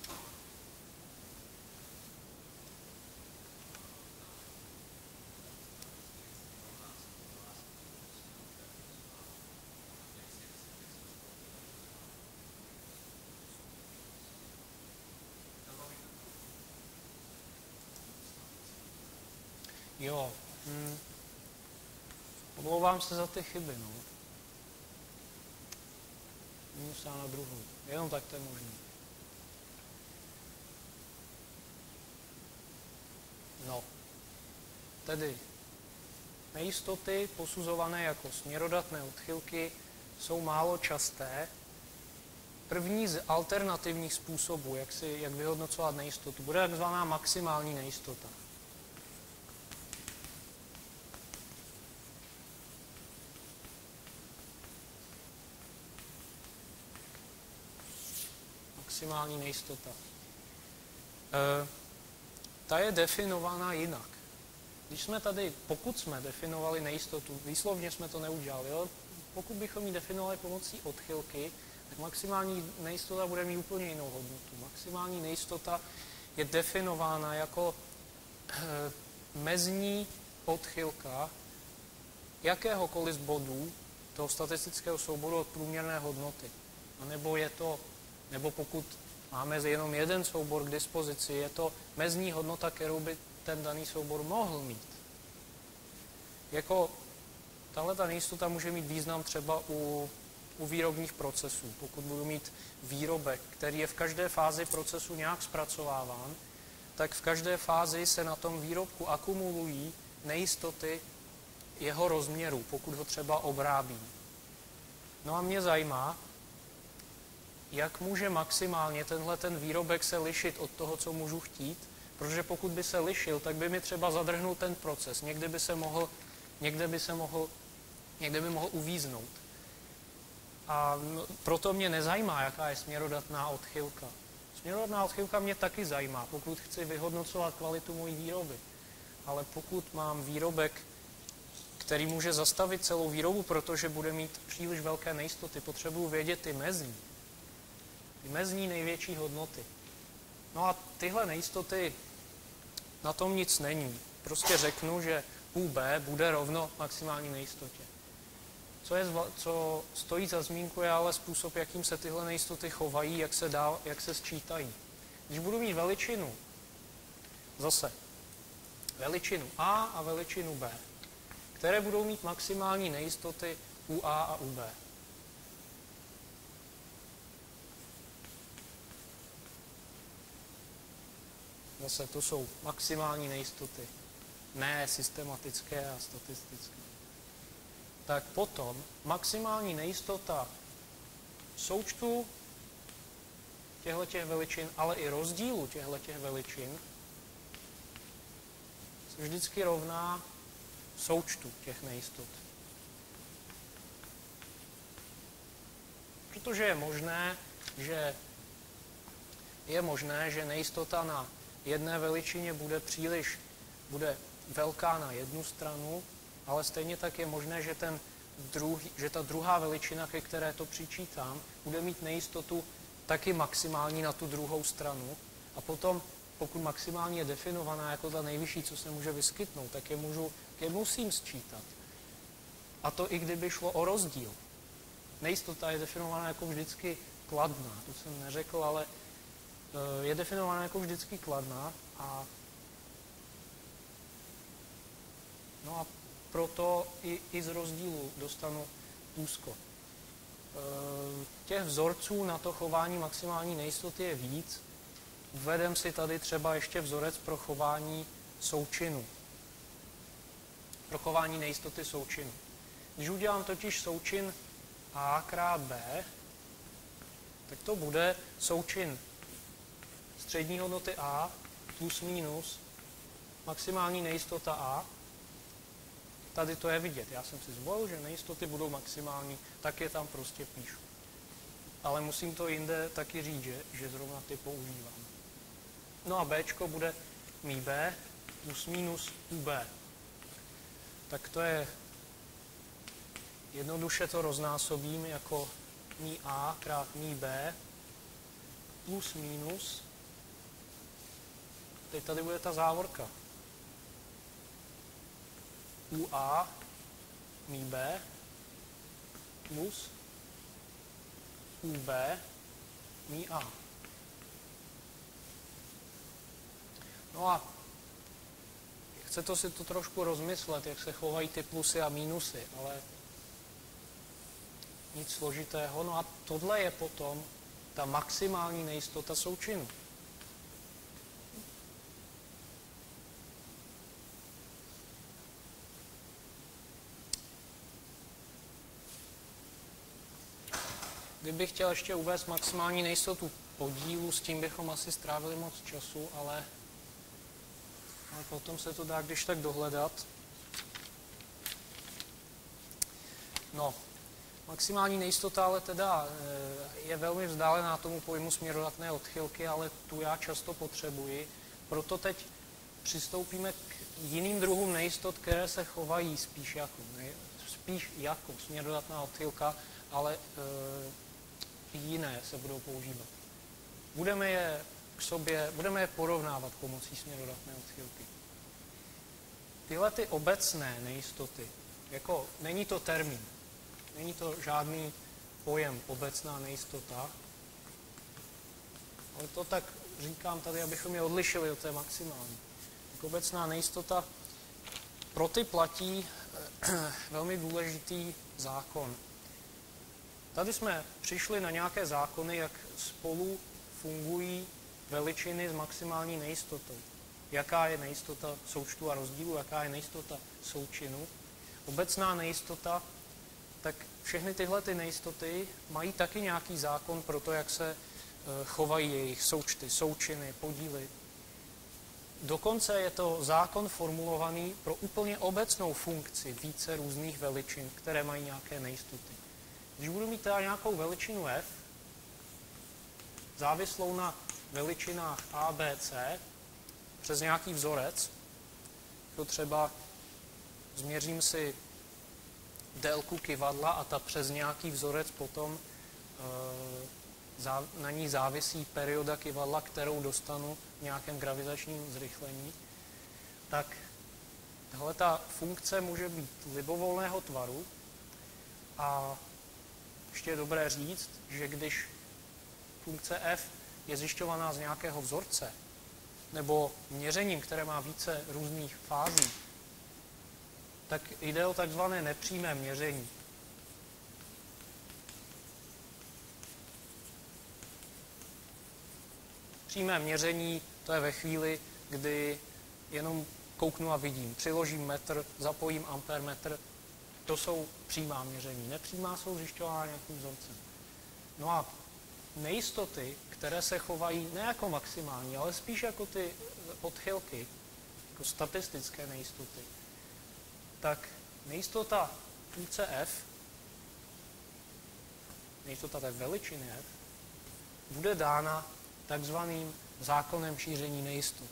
Jo. Omlouvám se za ty chyby, no. Minus a na druhou. Jenom tak to je možné. No, tedy nejistoty posuzované jako směrodatné odchylky jsou málo časté. První z alternativních způsobů, jak vyhodnocovat nejistotu, bude takzvaná maximální nejistota. Maximální nejistota. Ta je definována jinak. Pokud jsme definovali nejistotu, výslovně jsme to neudělali, ale pokud bychom ji definovali pomocí odchylky, tak maximální nejistota bude mít úplně jinou hodnotu. Maximální nejistota je definována jako mezní odchylka jakéhokoliv z bodů toho statistického souboru od průměrné hodnoty. Nebo pokud máme jenom jeden soubor k dispozici, je to mezní hodnota, kterou by ten daný soubor mohl mít. Tahle ta nejistota může mít význam třeba u výrobních procesů. Pokud budu mít výrobek, který je v každé fázi procesu nějak zpracováván, tak v každé fázi se na tom výrobku akumulují nejistoty jeho rozměru, pokud ho třeba obrábím. No a mě zajímá, jak může maximálně ten výrobek se lišit od toho, co můžu chtít, protože pokud by se lišil, tak by mi třeba zadrhnul ten proces. Někde by mohl uvíznout. A proto mě nezajímá, jaká je směrodatná odchylka. Směrodatná odchylka mě taky zajímá, pokud chci vyhodnocovat kvalitu mojí výroby. Ale pokud mám výrobek, který může zastavit celou výrobu, protože bude mít příliš velké nejistoty, potřebuji vědět ty mezní největší hodnoty. No a tyhle nejistoty, na tom nic není. Prostě řeknu, že UB bude rovno maximální nejistotě. Co stojí za zmínku, je ale způsob, jakým se tyhle nejistoty chovají, jak se sčítají. Když budu mít veličinu A a veličinu B, které budou mít maximální nejistoty u A a u B. Zase to jsou maximální nejistoty, ne systematické a statistické. Tak potom maximální nejistota součtu těchto veličin, ale i rozdílu těchto veličin se vždycky rovná součtu těch nejistot. Protože je možné, že nejistota na jedné veličině bude velká na jednu stranu, ale stejně tak je možné, že ta druhá veličina, ke které to přičítám, bude mít nejistotu taky maximální na tu druhou stranu. A potom, pokud maximální je definovaná jako ta nejvyšší, co se může vyskytnout, tak je musím sčítat. A to i kdyby šlo o rozdíl. Nejistota je definovaná jako vždycky kladná, to jsem neřekl, ale je definovaná jako vždycky kladná a proto i z rozdílu dostanu úzko. Těch vzorců na to chování maximální nejistoty je víc. Uvedem si tady třeba ještě vzorec pro chování součinu. Pro chování nejistoty součinu. Když udělám totiž součin A krát B, tak to bude součin střední hodnoty A plus minus maximální nejistota A. Tady to je vidět. Já jsem si zvolil, že nejistoty budou maximální, tak je tam prostě píšu. Ale musím to jinde taky říct, že zrovna ty používám. No a Bčko bude mí B plus minus UB. Tak to je, jednoduše to roznásobím jako mí A krát mí B plus minus. Teď tady bude ta závorka. UA mí B plus UB mí A. No a chce to si to trošku rozmyslet, jak se chovají ty plusy a mínusy, ale nic složitého. No a tohle je potom ta maximální nejistota součinu. Kdybych chtěl ještě uvést maximální nejistotu podílu, s tím bychom asi strávili moc času, ale potom se to dá když tak dohledat. No, maximální nejistota ale teda je velmi vzdálená tomu pojmu směrodatné odchylky, ale tu já často potřebuji. Proto teď přistoupíme k jiným druhům nejistot, které se chovají spíš jako směrodatná odchylka, ale jiné se budou používat. Budeme je porovnávat pomocí směrodatné odchylky. Tyhle ty obecné nejistoty, jako není to termín, není to žádný pojem obecná nejistota, ale to tak říkám tady, abychom je odlišili od té maximální. Tak obecná nejistota, pro ty platí velmi důležitý zákon. Tady jsme přišli na nějaké zákony, jak spolu fungují veličiny s maximální nejistotou. Jaká je nejistota součtu a rozdílu, jaká je nejistota součinu. Obecná nejistota, tak všechny tyhle ty nejistoty mají taky nějaký zákon pro to, jak se chovají jejich součty, součiny, podíly. Dokonce je to zákon formulovaný pro úplně obecnou funkci více různých veličin, které mají nějaké nejistoty. Když budu mít teda nějakou veličinu f, závislou na veličinách a, b, c, přes nějaký vzorec, to třeba změřím si délku kyvadla a ta přes nějaký vzorec potom na ní závisí perioda kyvadla, kterou dostanu v nějakém gravitačním zrychlení, tak tahle ta funkce může být libovolného tvaru a ještě je dobré říct, že když funkce f je zjišťovaná z nějakého vzorce nebo měřením, které má více různých fází, tak jde o takzvané nepřímé měření. Přímé měření, to je ve chvíli, kdy jenom kouknu a vidím. Přiložím metr, zapojím ampermetr, to jsou přímá měření. Nepřímá jsou zjišťována nějakým vzorcem. No a nejistoty, které se chovají ne jako maximální, ale spíš jako ty odchylky, jako statistické nejistoty, tak nejistota funkce f, nejistota té veličiny f, bude dána takzvaným zákonem šíření nejistot.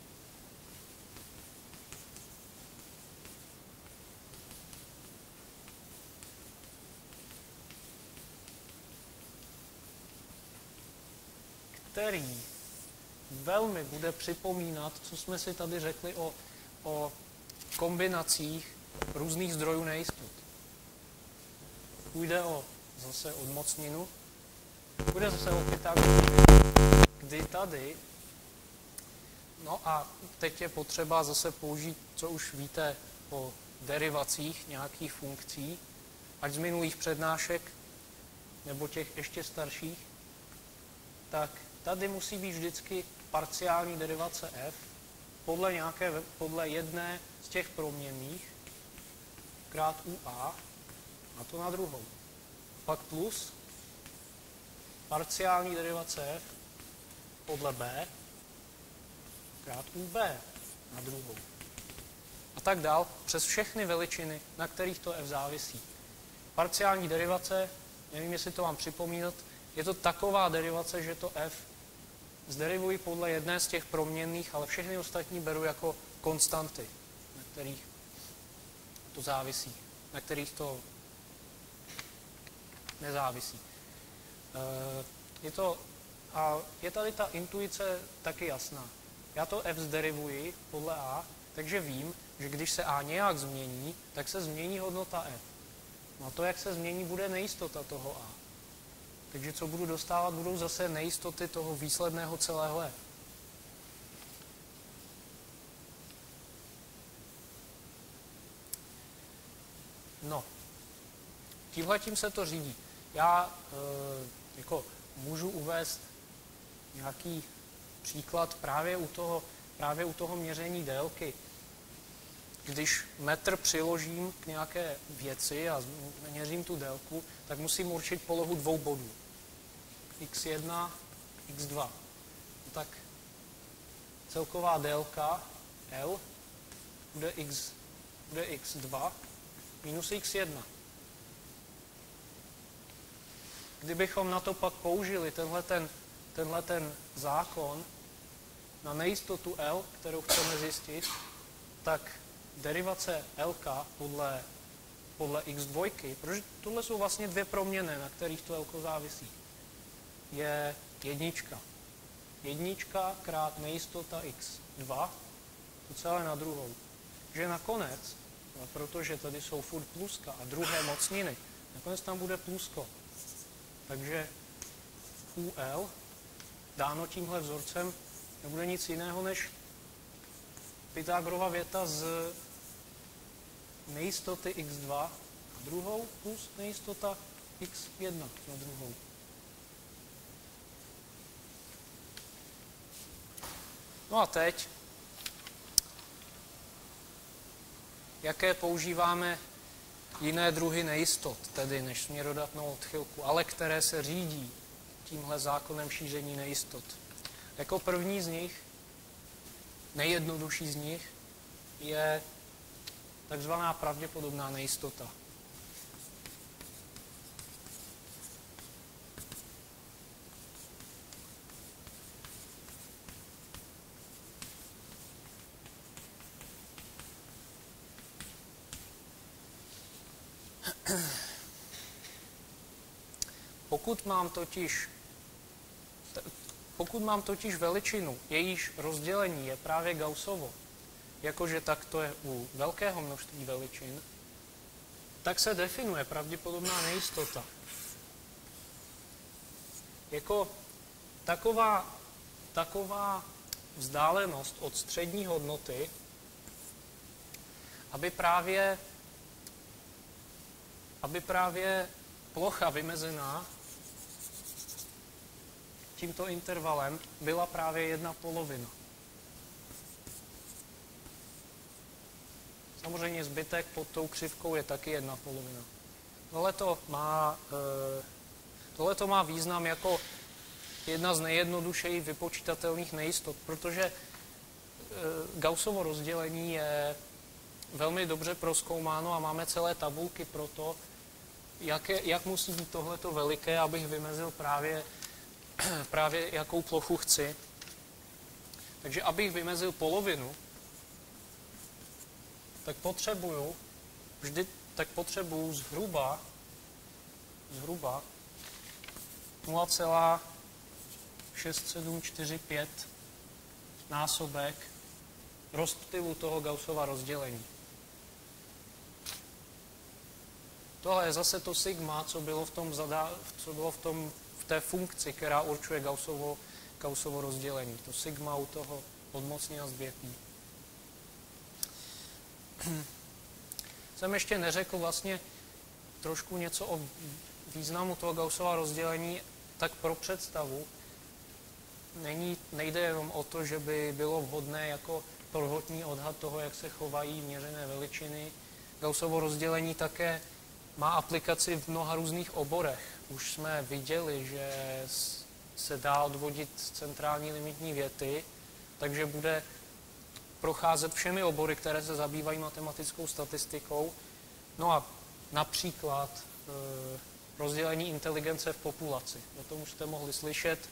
Který velmi bude připomínat, co jsme si tady řekli o kombinacích různých zdrojů nejistot. Půjde zase o odmocninu, půjde zase o Pythagoras, kdy tady, no a teď je potřeba zase použít, co už víte o derivacích nějakých funkcí, ať z minulých přednášek, nebo těch ještě starších, tak tady musí být vždycky parciální derivace f podle jedné z těch proměnných krát UA a to na druhou. Pak plus parciální derivace f podle b krát UB na druhou. A tak dál přes všechny veličiny, na kterých to f závisí. Parciální derivace, nevím, jestli to mám připomínat, je to taková derivace, že to f zderivuji podle jedné z těch proměnných, ale všechny ostatní beru jako konstanty, na kterých to závisí, na kterých to nezávisí. Je tady ta intuice taky jasná. Já to f zderivuji podle a, takže vím, že když se a nějak změní, tak se změní hodnota f. No a to, jak se změní, bude nejistota toho a. Takže co budu dostávat, budou zase nejistoty toho výsledného celého f. No, tímhletím se to řídí. Já můžu uvést nějaký příklad právě u toho měření délky. Když metr přiložím k nějaké věci a měřím tu délku, tak musím určit polohu dvou bodů. x1, x2. No tak celková délka L bude x2 minus x1. Kdybychom na to pak použili tenhle ten zákon na nejistotu L, kterou chceme zjistit, tak derivace LK podle x2, protože tohle jsou vlastně dvě proměnné, na kterých to L závisí, je jednička. Jednička krát nejistota x2, to celé na druhou. Že nakonec, protože tady jsou furt pluska a druhé mocniny, nakonec tam bude plusko. Takže UL dáno tímhle vzorcem nebude nic jiného než Pythagorova věta z nejistoty x2 na druhou plus nejistota x1 na druhou. No a teď, jaké používáme jiné druhy nejistot, tedy než směrodatnou odchylku, ale které se řídí tímhle zákonem šíření nejistot. Jako první z nich, nejjednodušší z nich, je takzvaná pravděpodobná nejistota. Pokud mám totiž veličinu, jejíž rozdělení je právě Gaussovo, jakože tak to je u velkého množství veličin, tak se definuje pravděpodobná nejistota. Jako taková vzdálenost od střední hodnoty, aby právě plocha vymezená tímto intervalem byla právě 1/2. Samozřejmě zbytek pod tou křivkou je taky 1/2. Tohle má význam jako jedna z nejjednodušeji vypočítatelných nejistot, protože Gaussovo rozdělení je velmi dobře prozkoumáno a máme celé tabulky pro to, jak musí být tohleto veliké, abych vymezil právě jakou plochu chci. Takže abych vymezil polovinu, tak potřebuju zhruba 0,6745 násobek rozptylu toho Gaussova rozdělení. Tohle je zase to sigma, co bylo v té funkci, která určuje Gaussovo rozdělení. To sigma u toho odmocněna zvětí. Jsem ještě neřekl vlastně trošku něco o významu toho Gaussova rozdělení, tak pro představu nejde jenom o to, že by bylo vhodné jako prvotní odhad toho, jak se chovají měřené veličiny. Gaussovo rozdělení také má aplikaci v mnoha různých oborech. Už jsme viděli, že se dá odvodit z centrální limitní věty, takže bude procházet všemi obory, které se zabývají matematickou statistikou. No a například rozdělení inteligence v populaci. O tom už jste mohli slyšet.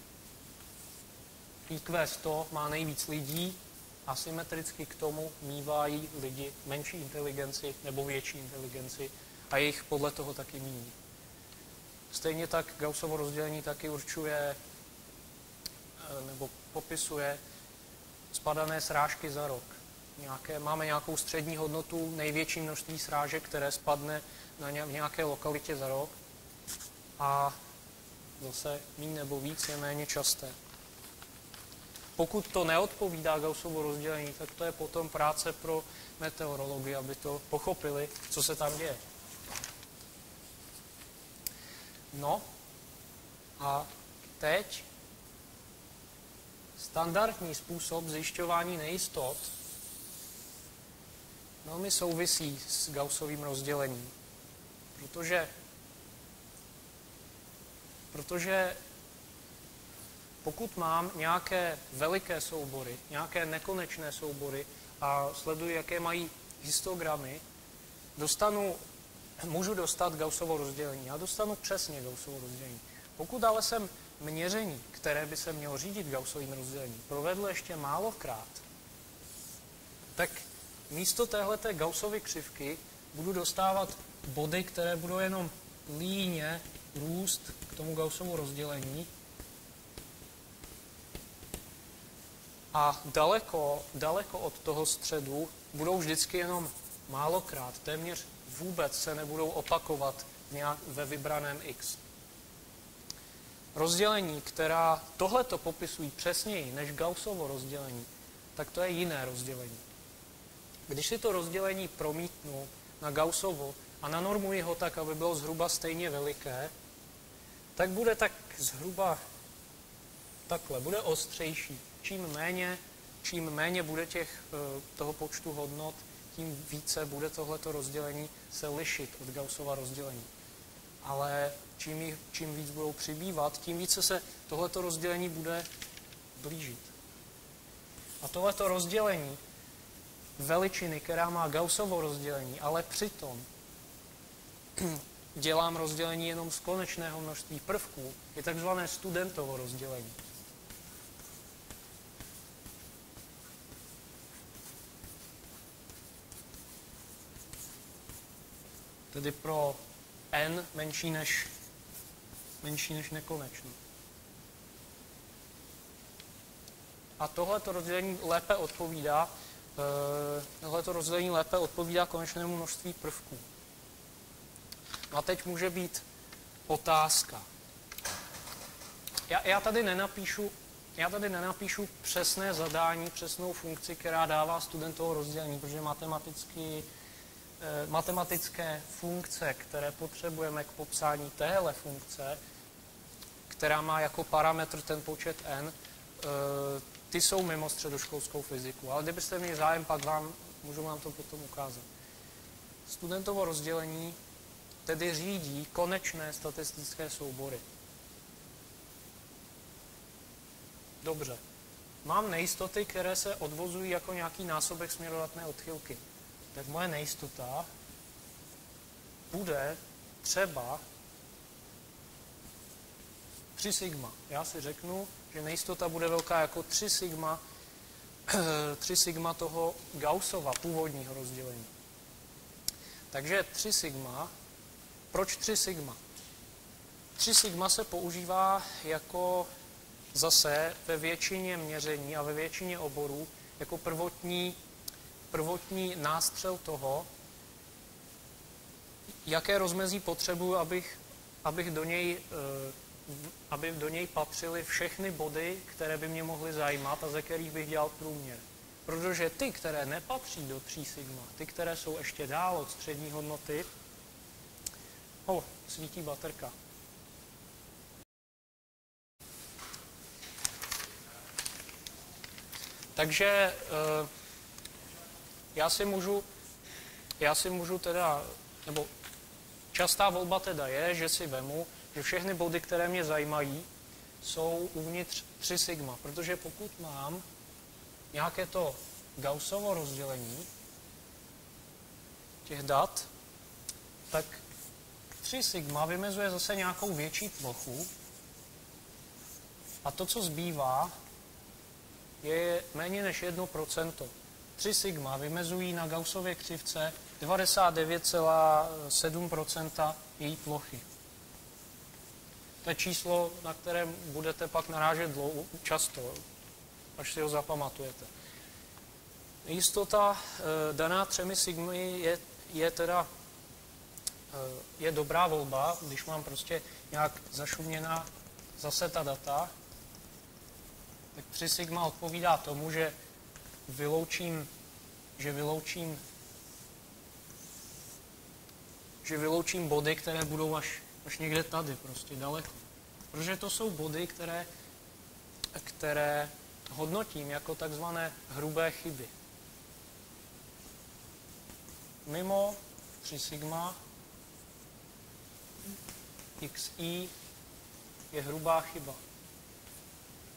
IQ 100 má nejvíc lidí, asymetricky k tomu mívají lidi menší inteligenci nebo větší inteligenci a jejich podle toho taky míní. Stejně tak Gaussovo rozdělení taky určuje nebo popisuje spadané srážky za rok. Máme nějakou střední hodnotu, největší množství srážek, které spadne v nějaké lokalitě za rok a zase méně nebo víc je méně časté. Pokud to neodpovídá Gaussovu rozdělení, tak to je potom práce pro meteorologii, aby to pochopili, co se tam děje. No a teď standardní způsob zjišťování nejistot velmi souvisí s Gaussovým rozdělením, protože pokud mám nějaké veliké soubory, nějaké nekonečné soubory a sleduji, jaké mají histogramy, můžu dostat Gaussovo rozdělení. Já dostanu přesně Gaussovo rozdělení. Pokud ale jsem měření, které by se mělo řídit Gaussovým rozdělením, provedl ještě málokrát, tak místo téhleté Gaussovy křivky budu dostávat body, které budou jenom líně růst k tomu Gaussovu rozdělení. A daleko od toho středu budou vždycky jenom málokrát, téměř vůbec se nebudou opakovat ve vybraném x. Rozdělení, která tohleto popisují přesněji než Gaussovo rozdělení, tak to je jiné rozdělení. Když si to rozdělení promítnu na Gaussovo a nanormuji ho tak, aby bylo zhruba stejně veliké, tak bude tak zhruba takhle, bude ostřejší. Čím méně bude toho počtu hodnot, tím více bude tohleto rozdělení se lišit od Gaussova rozdělení. Ale čím víc budou přibývat, tím více se tohleto rozdělení bude blížit. A tohleto rozdělení veličiny, která má Gaussovo rozdělení, ale přitom dělám rozdělení jenom z konečného množství prvků, je takzvané Studentovo rozdělení. Tedy pro n menší než nekonečno. A tohleto rozdělení lépe odpovídá konečnému množství prvků. No a teď může být otázka. Já tady nenapíšu přesné zadání, přesnou funkci, která dává Studentovo rozdělení, protože matematické funkce, které potřebujeme k popsání téhle funkce, která má jako parametr ten počet n, ty jsou mimo středoškolskou fyziku. Ale kdybyste měli zájem, pak můžu vám to potom ukázat. Studentovo rozdělení tedy řídí konečné statistické soubory. Dobře. Mám nejistoty, které se odvozují jako nějaký násobek směrodatné odchylky. Tak moje nejistota bude třeba 3 sigma. Já si řeknu, že nejistota bude velká jako 3 sigma toho Gaussova původního rozdělení. Takže 3 sigma. Proč 3 sigma? 3 sigma se používá jako zase ve většině měření a ve většině oborů jako prvotní nástřel toho, jaké rozmezí potřebuji, aby do něj patřily všechny body, které by mě mohly zajímat a ze kterých bych dělal průměr. Protože ty, které nepatří do 3 sigma, ty, které jsou ještě dál od střední hodnoty, svítí baterka. Takže já si můžu teda, nebo častá volba teda je, že si vemu, že všechny body, které mě zajímají, jsou uvnitř 3 sigma, protože pokud mám nějaké to Gaussovo rozdělení těch dat, tak 3 sigma vymezuje zase nějakou větší plochu a to, co zbývá, je méně než 1%. 3 sigma vymezují na Gaussově křivce 99,7% její plochy. To je číslo, na které budete pak narážet často, až si ho zapamatujete. Jistota daná 3 sigmy je dobrá volba, když mám prostě nějak zašuměná zase ta data, tak 3 sigma odpovídá tomu, že vyloučím body, které budou až někde tady, prostě daleko. Protože to jsou body, které hodnotím jako takzvané hrubé chyby. Mimo 3 sigma xi je hrubá chyba.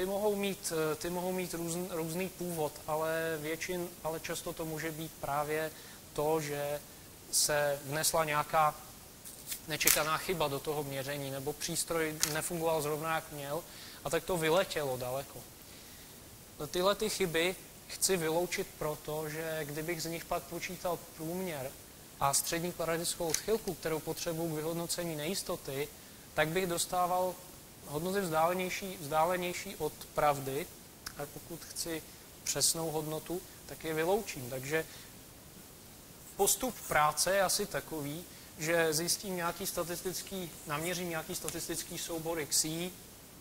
ty mohou mít různý původ, ale často to může být právě to, že se vnesla nějaká nečekaná chyba do toho měření, nebo přístroj nefungoval zrovna jak měl, a tak to vyletělo daleko. Tyhle ty chyby chci vyloučit proto, že kdybych z nich pak počítal průměr a střední kvadratickou odchylku, kterou potřebuji k vyhodnocení nejistoty, tak bych dostával hodnoty vzdálenější od pravdy, a pokud chci přesnou hodnotu, tak je vyloučím. Takže postup práce je asi takový, že zjistím naměřím nějaký statistický soubor xi,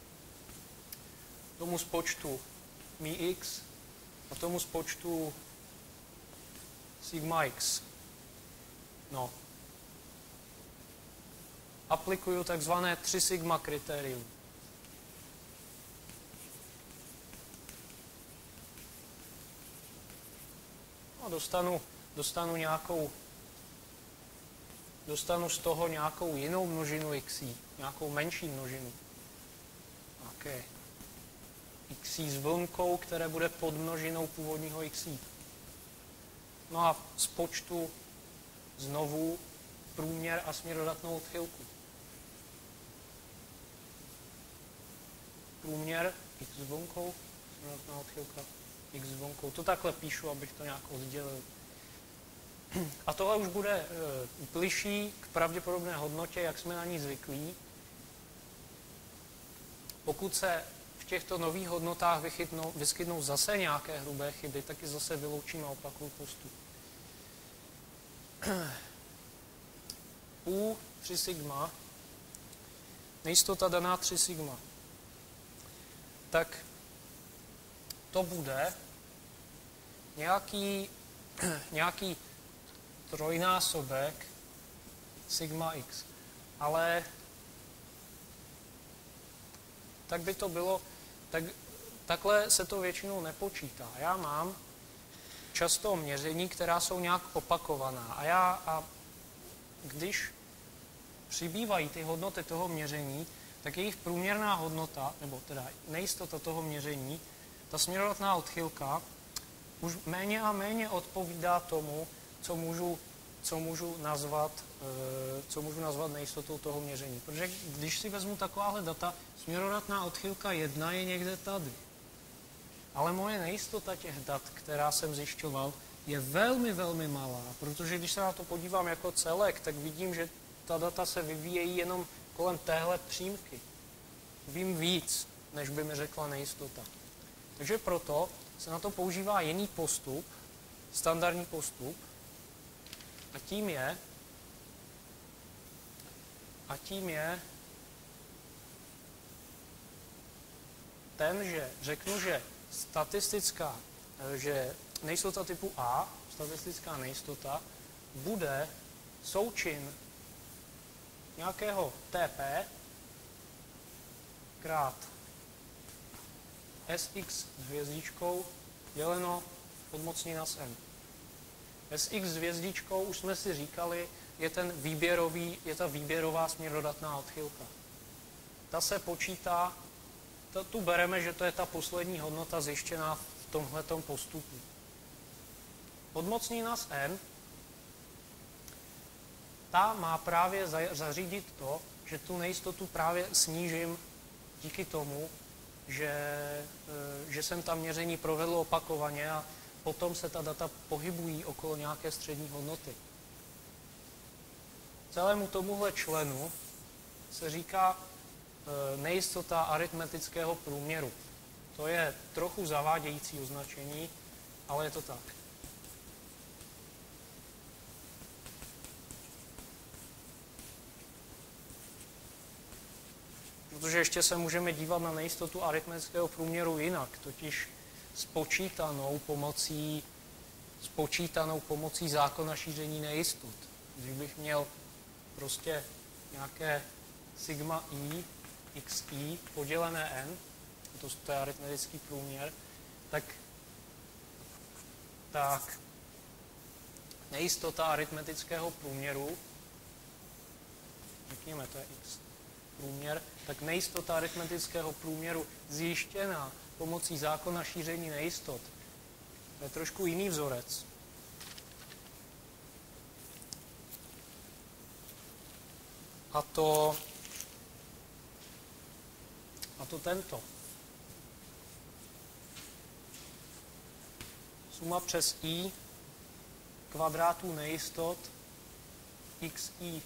tomu spočtu μx a tomu spočtu sigma x. No. Aplikuju takzvané 3 sigma kritérium. A dostanu z toho nějakou jinou množinu xi, nějakou menší množinu. Okay. Xi s vlnkou, které bude podmnožinou původního xi. No a z počtu znovu průměr a směrodatnou odchylku. Průměr x s vlnkou, směrodatná odchylka x s vlnkou. To takhle píšu, abych to nějak oddělil. A tohle už bude bližší k pravděpodobné hodnotě, jak jsme na ní zvyklí. Pokud se v těchto nových hodnotách vyskytnou zase nějaké hrubé chyby, tak je zase vyloučím a opakuju postup. U 3 sigma, nejistota daná 3 sigma, tak to bude nějaký trojnásobek sigma x. Ale tak by to bylo, takhle se to většinou nepočítá. Já mám často měření, která jsou nějak opakovaná. A když přibývají ty hodnoty toho měření, tak jejich průměrná hodnota, nebo teda nejistota toho měření, ta směrodatná odchylka, už méně a méně odpovídá tomu, co můžu nazvat nejistotou toho měření. Protože když si vezmu takováhle data, směrodatná odchylka 1 je někde tady. Ale moje nejistota těch dat, která jsem zjišťoval, je velmi, velmi malá, protože když se na to podívám jako celek, tak vidím, že ta data se vyvíjejí jenom kolem téhle přímky. Vím víc, než by mi řekla nejistota. Takže proto se na to používá jiný postup, standardní postup, a tím je ten, že řeknu, že že nejistota typu A, statistická nejistota, bude součin nějakého TP krát Sx s hvězdičkou děleno podmocnina s n. Sx s hvězdičkou, už jsme si říkali, je ta výběrová směrodatná odchylka. Ta se počítá, tu bereme, že to je ta poslední hodnota zjištěná v tomhletom postupu. Podmocnina s n, ta má právě zařídit to, že tu nejistotu právě snížím díky tomu, že jsem tam měření provedl opakovaně a potom se ta data pohybují okolo nějaké střední hodnoty. Celému tomuhle členu se říká nejistota aritmetického průměru. To je trochu zavádějící označení, ale je to tak. Protože ještě se můžeme dívat na nejistotu aritmetického průměru jinak, totiž spočítanou pomocí zákona šíření nejistot. Když bych měl prostě nějaké sigma i, xi podělené n, to je aritmetický průměr, tak nejistota aritmetického průměru, řekněme, to je x, průměr, tak nejistota aritmetického průměru zjištěná pomocí zákona šíření nejistot, to je trošku jiný vzorec. A to tento. Suma přes i kvadrátů nejistot xi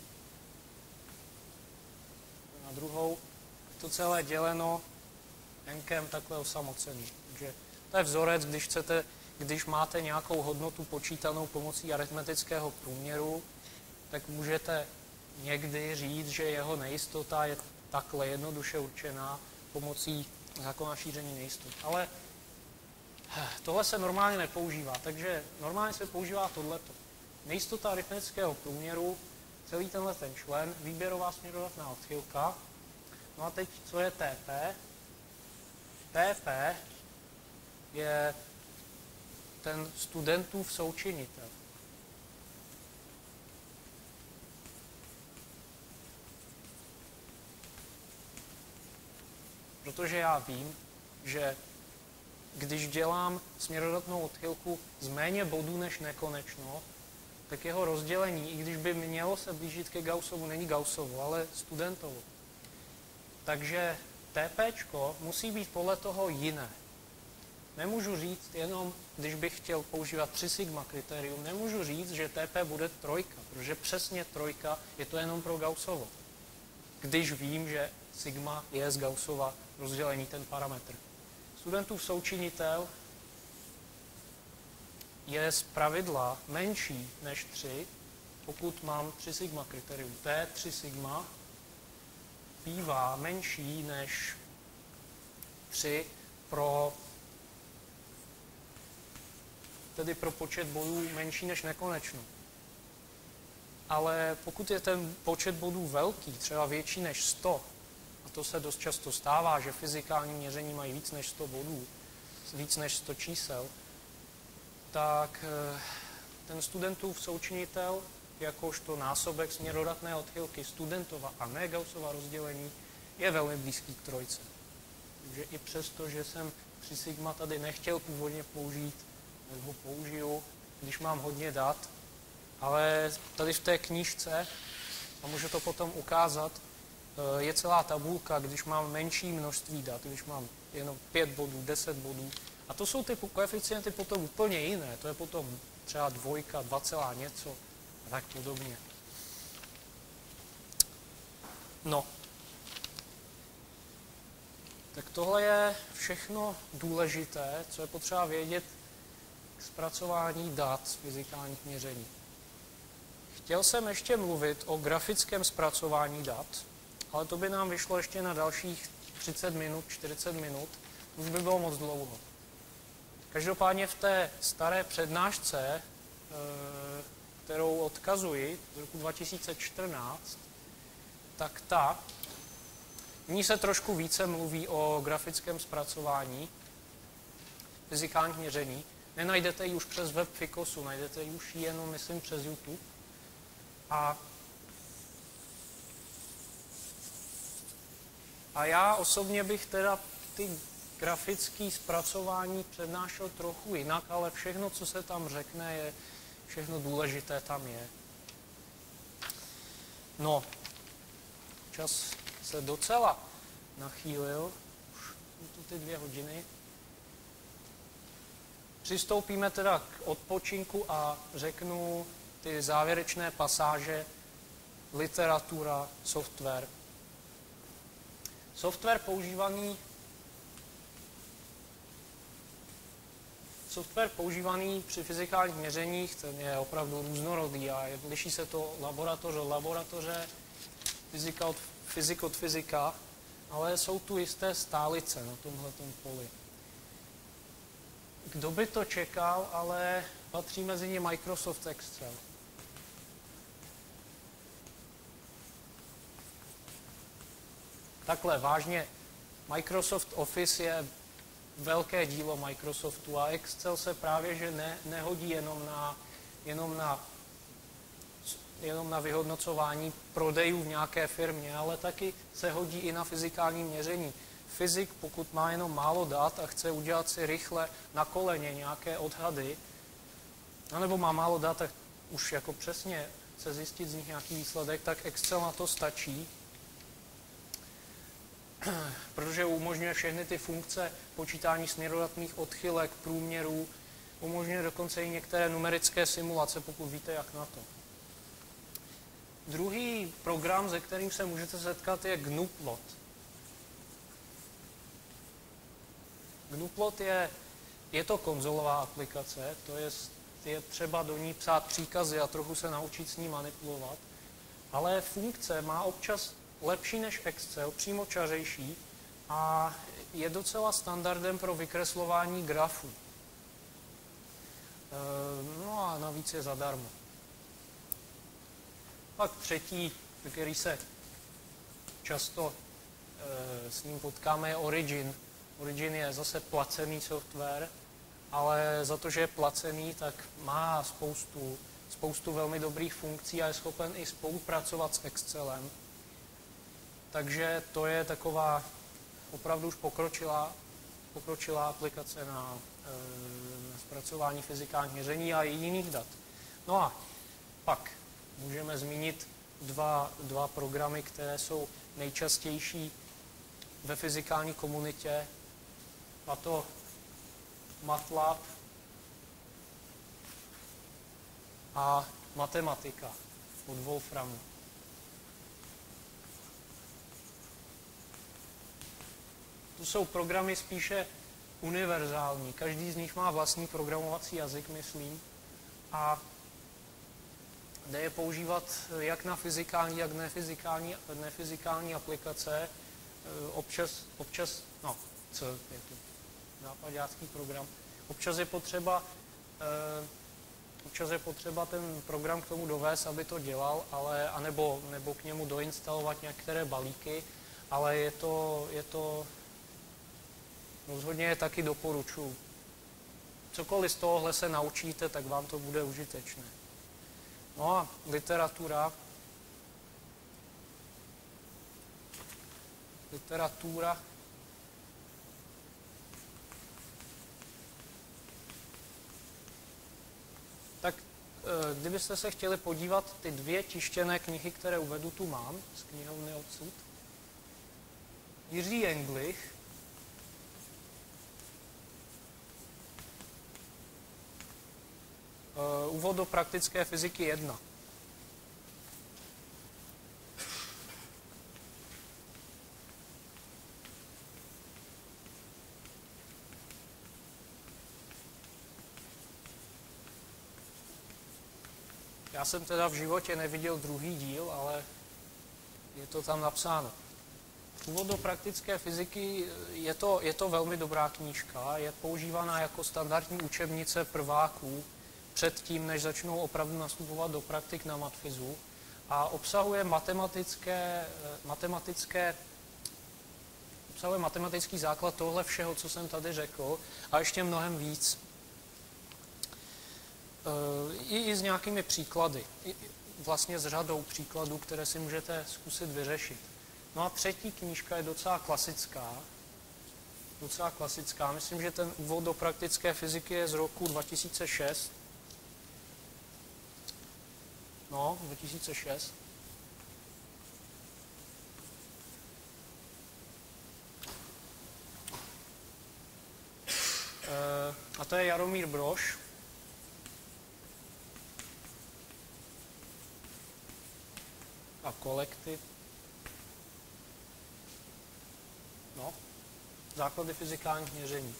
na druhou, to celé děleno nkem takhle osamocený. Takže to je vzorec, když máte nějakou hodnotu počítanou pomocí aritmetického průměru, tak můžete někdy říct, že jeho nejistota je takhle jednoduše určená pomocí zákona šíření nejistot. Ale tohle se normálně nepoužívá, takže normálně se používá tohleto. Nejistota aritmetického průměru, celý tenhle ten člen, výběrová směrodatná odchylka. No a teď, co je TP? TP je ten studentův součinitel. Protože já vím, že když dělám směrodatnou odchylku z méně bodů než nekonečno, tak jeho rozdělení, i když by mělo se blížit ke Gaussovu, není Gaussovo, ale studentovo. Takže TPčko musí být podle toho jiné. Nemůžu říct jenom, když bych chtěl používat 3 sigma kritérium, nemůžu říct, že TP bude trojka, protože přesně trojka je to jenom pro Gaussovo. Když vím, že sigma je z Gaussova rozdělení ten parametr. Studentův součinitel je zpravidla menší než 3, pokud mám 3 sigma kritérium. T 3 sigma bývá menší než 3 tedy pro počet bodů menší než nekonečno. Ale pokud je ten počet bodů velký, třeba větší než 100, a to se dost často stává, že fyzikální měření mají víc než 100 bodů, víc než 100 čísel, tak ten studentův součinitel, jakožto násobek směrodatné odchylky studentova a ne Gaussova rozdělení, je velmi blízký k trojce. Takže i přesto, že jsem 3 sigma tady nechtěl původně použít, nebo použiju, když mám hodně dat, ale tady v té knížce, a můžu to potom ukázat, je celá tabulka, když mám menší množství dat, když mám jenom 5 bodů, 10 bodů. A to jsou ty koeficienty potom úplně jiné. To je potom třeba 2, 2, něco a tak podobně. No. Tak tohle je všechno důležité, co je potřeba vědět k zpracování dat z fyzikálních měření. Chtěl jsem ještě mluvit o grafickém zpracování dat, ale to by nám vyšlo ještě na dalších 30 minut, 40 minut, už by bylo moc dlouho. Každopádně v té staré přednášce, kterou odkazuji z roku 2014, tak v ní se trošku více mluví o grafickém zpracování fyzikálních měření. Nenajdete ji už přes web Ficosu, najdete ji už jenom, myslím, přes YouTube. A já osobně bych teda ty grafické zpracování přednášel trochu jinak, ale všechno, co se tam řekne, všechno důležité tam je. No, čas se docela nachýlil, už jsou tu ty 2 hodiny. Přistoupíme teda k odpočinku a řeknu ty závěrečné pasáže literatura, software. Software používaný při fyzikálních měřeních, ten je opravdu různorodý a liší se to laboratoř od laboratoře, fyzik od fyzika, ale jsou tu jisté stálice na tomhletom poli. Kdo by to čekal, ale patří mezi ně Microsoft Excel. Takhle, vážně, Microsoft Office je velké dílo Microsoftu a Excel se právě že nehodí jenom na jenom na vyhodnocování prodejů v nějaké firmě, ale taky se hodí i na fyzikální měření. Fyzik, pokud má jenom málo dat a chce udělat si rychle na koleně nějaké odhady, anebo má málo dat a už jako přesně chce zjistit z nich nějaký výsledek, tak Excel na to stačí, protože umožňuje všechny ty funkce počítání směrodatných odchylek, průměrů, umožňuje dokonce i některé numerické simulace, pokud víte, jak na to. Druhý program, se kterým se můžete setkat, je GNUplot. GNUplot je to konzolová aplikace, to je třeba do ní psát příkazy a trochu se naučit s ní manipulovat, ale funkce má občas lepší než Excel, přímočařejší a je docela standardem pro vykreslování grafů. No a navíc je zadarmo. Pak třetí, který se často s ním potkáme, je Origin. Origin je zase placený software, ale za to, že je placený, tak má spoustu velmi dobrých funkcí a je schopen i spolupracovat s Excelem. Takže to je taková opravdu už pokročilá aplikace na zpracování fyzikálních měření a jiných dat. No a pak můžeme zmínit dva programy, které jsou nejčastější ve fyzikální komunitě, a to MATLAB a matematika od Wolframu. To jsou programy spíše univerzální. Každý z nich má vlastní programovací jazyk, myslím, a jde je používat jak na fyzikální, jak nefyzikální aplikace. Občas, no, co je to západácký program, občas je potřeba ten program k tomu dovést, aby to dělal, nebo k němu doinstalovat některé balíky, ale je to rozhodně je taky doporučuji. Cokoliv z tohohle se naučíte, tak vám to bude užitečné. No a literatura. Tak kdybyste se chtěli podívat, ty dvě tištěné knihy, které uvedu, tu mám z knihovny odsud. Jiří Englich, Úvod do praktické fyziky 1. Já jsem teda v životě neviděl druhý díl, ale je to tam napsáno. Úvod do praktické fyziky je to velmi dobrá knížka, je používaná jako standardní učebnice prváků předtím, než začnou opravdu nastupovat do praktik na matfizu, a obsahuje matematický základ tohle všeho, co jsem tady řekl, a ještě mnohem víc. I s nějakými příklady, vlastně s řadou příkladů, které si můžete zkusit vyřešit. No a třetí knížka je docela klasická. Myslím, že ten úvod do praktické fyziky je z roku 2006. No, 2006. A to je Jaromír Brož. A kolektiv. No, základy fyzikálních měření.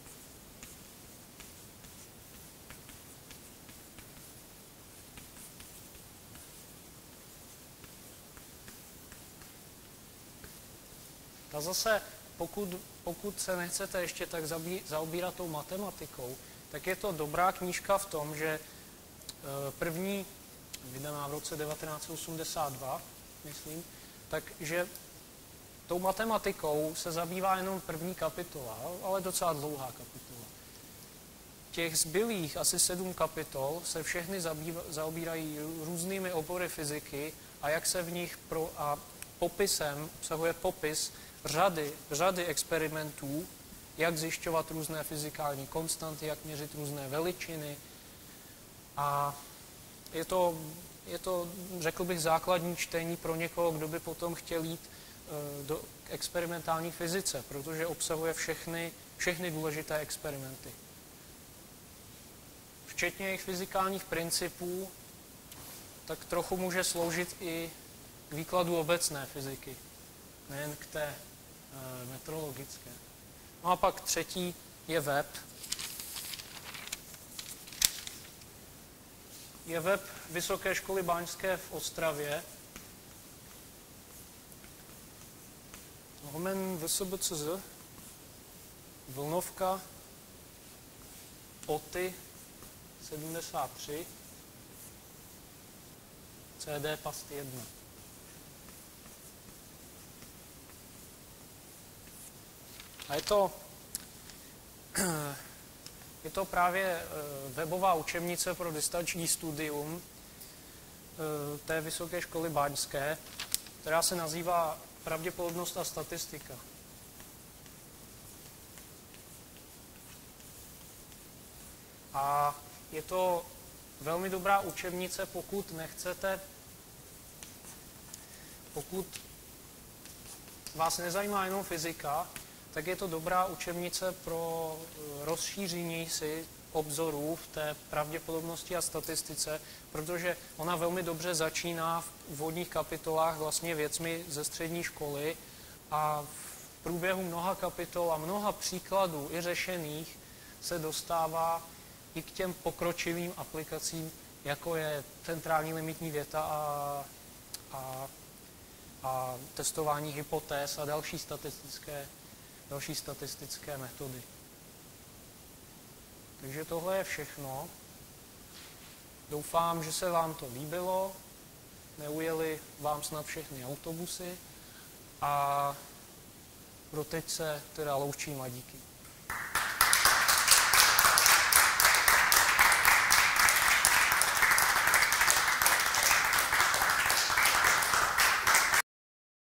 A zase, pokud se nechcete ještě tak zaobírat tou matematikou, tak je to dobrá knížka v tom, že první, vydaná v roce 1982, myslím, takže tou matematikou se zabývá jenom první kapitola, ale docela dlouhá kapitola. těch zbylých asi 7 kapitol se všechny zaobírají různými obory fyziky a jak se v nich popisem obsahuje popis řady experimentů, jak zjišťovat různé fyzikální konstanty, jak měřit různé veličiny. A je to, řekl bych, základní čtení pro někoho, kdo by potom chtěl jít do experimentální fyzice, protože obsahuje všechny důležité experimenty. Včetně jejich fyzikálních principů, tak trochu může sloužit i k výkladu obecné fyziky, nejen k té metrologické. No a pak třetí je web. Je web Vysoké školy báňské v Ostravě. Homen VSBCZ, vlnovka, OTY 73, CD past 1. A je to právě webová učebnice pro distanční studium té Vysoké školy báňské, která se nazývá Pravděpodobnost a statistika. A je to velmi dobrá učebnice, pokud vás nezajímá jenom fyzika, tak je to dobrá učebnice pro rozšíření si obzorů v té pravděpodobnosti a statistice, protože ona velmi dobře začíná v úvodních kapitolách vlastně věcmi ze střední školy a v průběhu mnoha kapitol a mnoha příkladů i řešených se dostává i k těm pokročilým aplikacím, jako je centrální limitní věta a testování hypotéz a další statistické metody. Takže tohle je všechno. Doufám, že se vám to líbilo, neujeli vám snad všechny autobusy a pro teď se teda loučím a díky.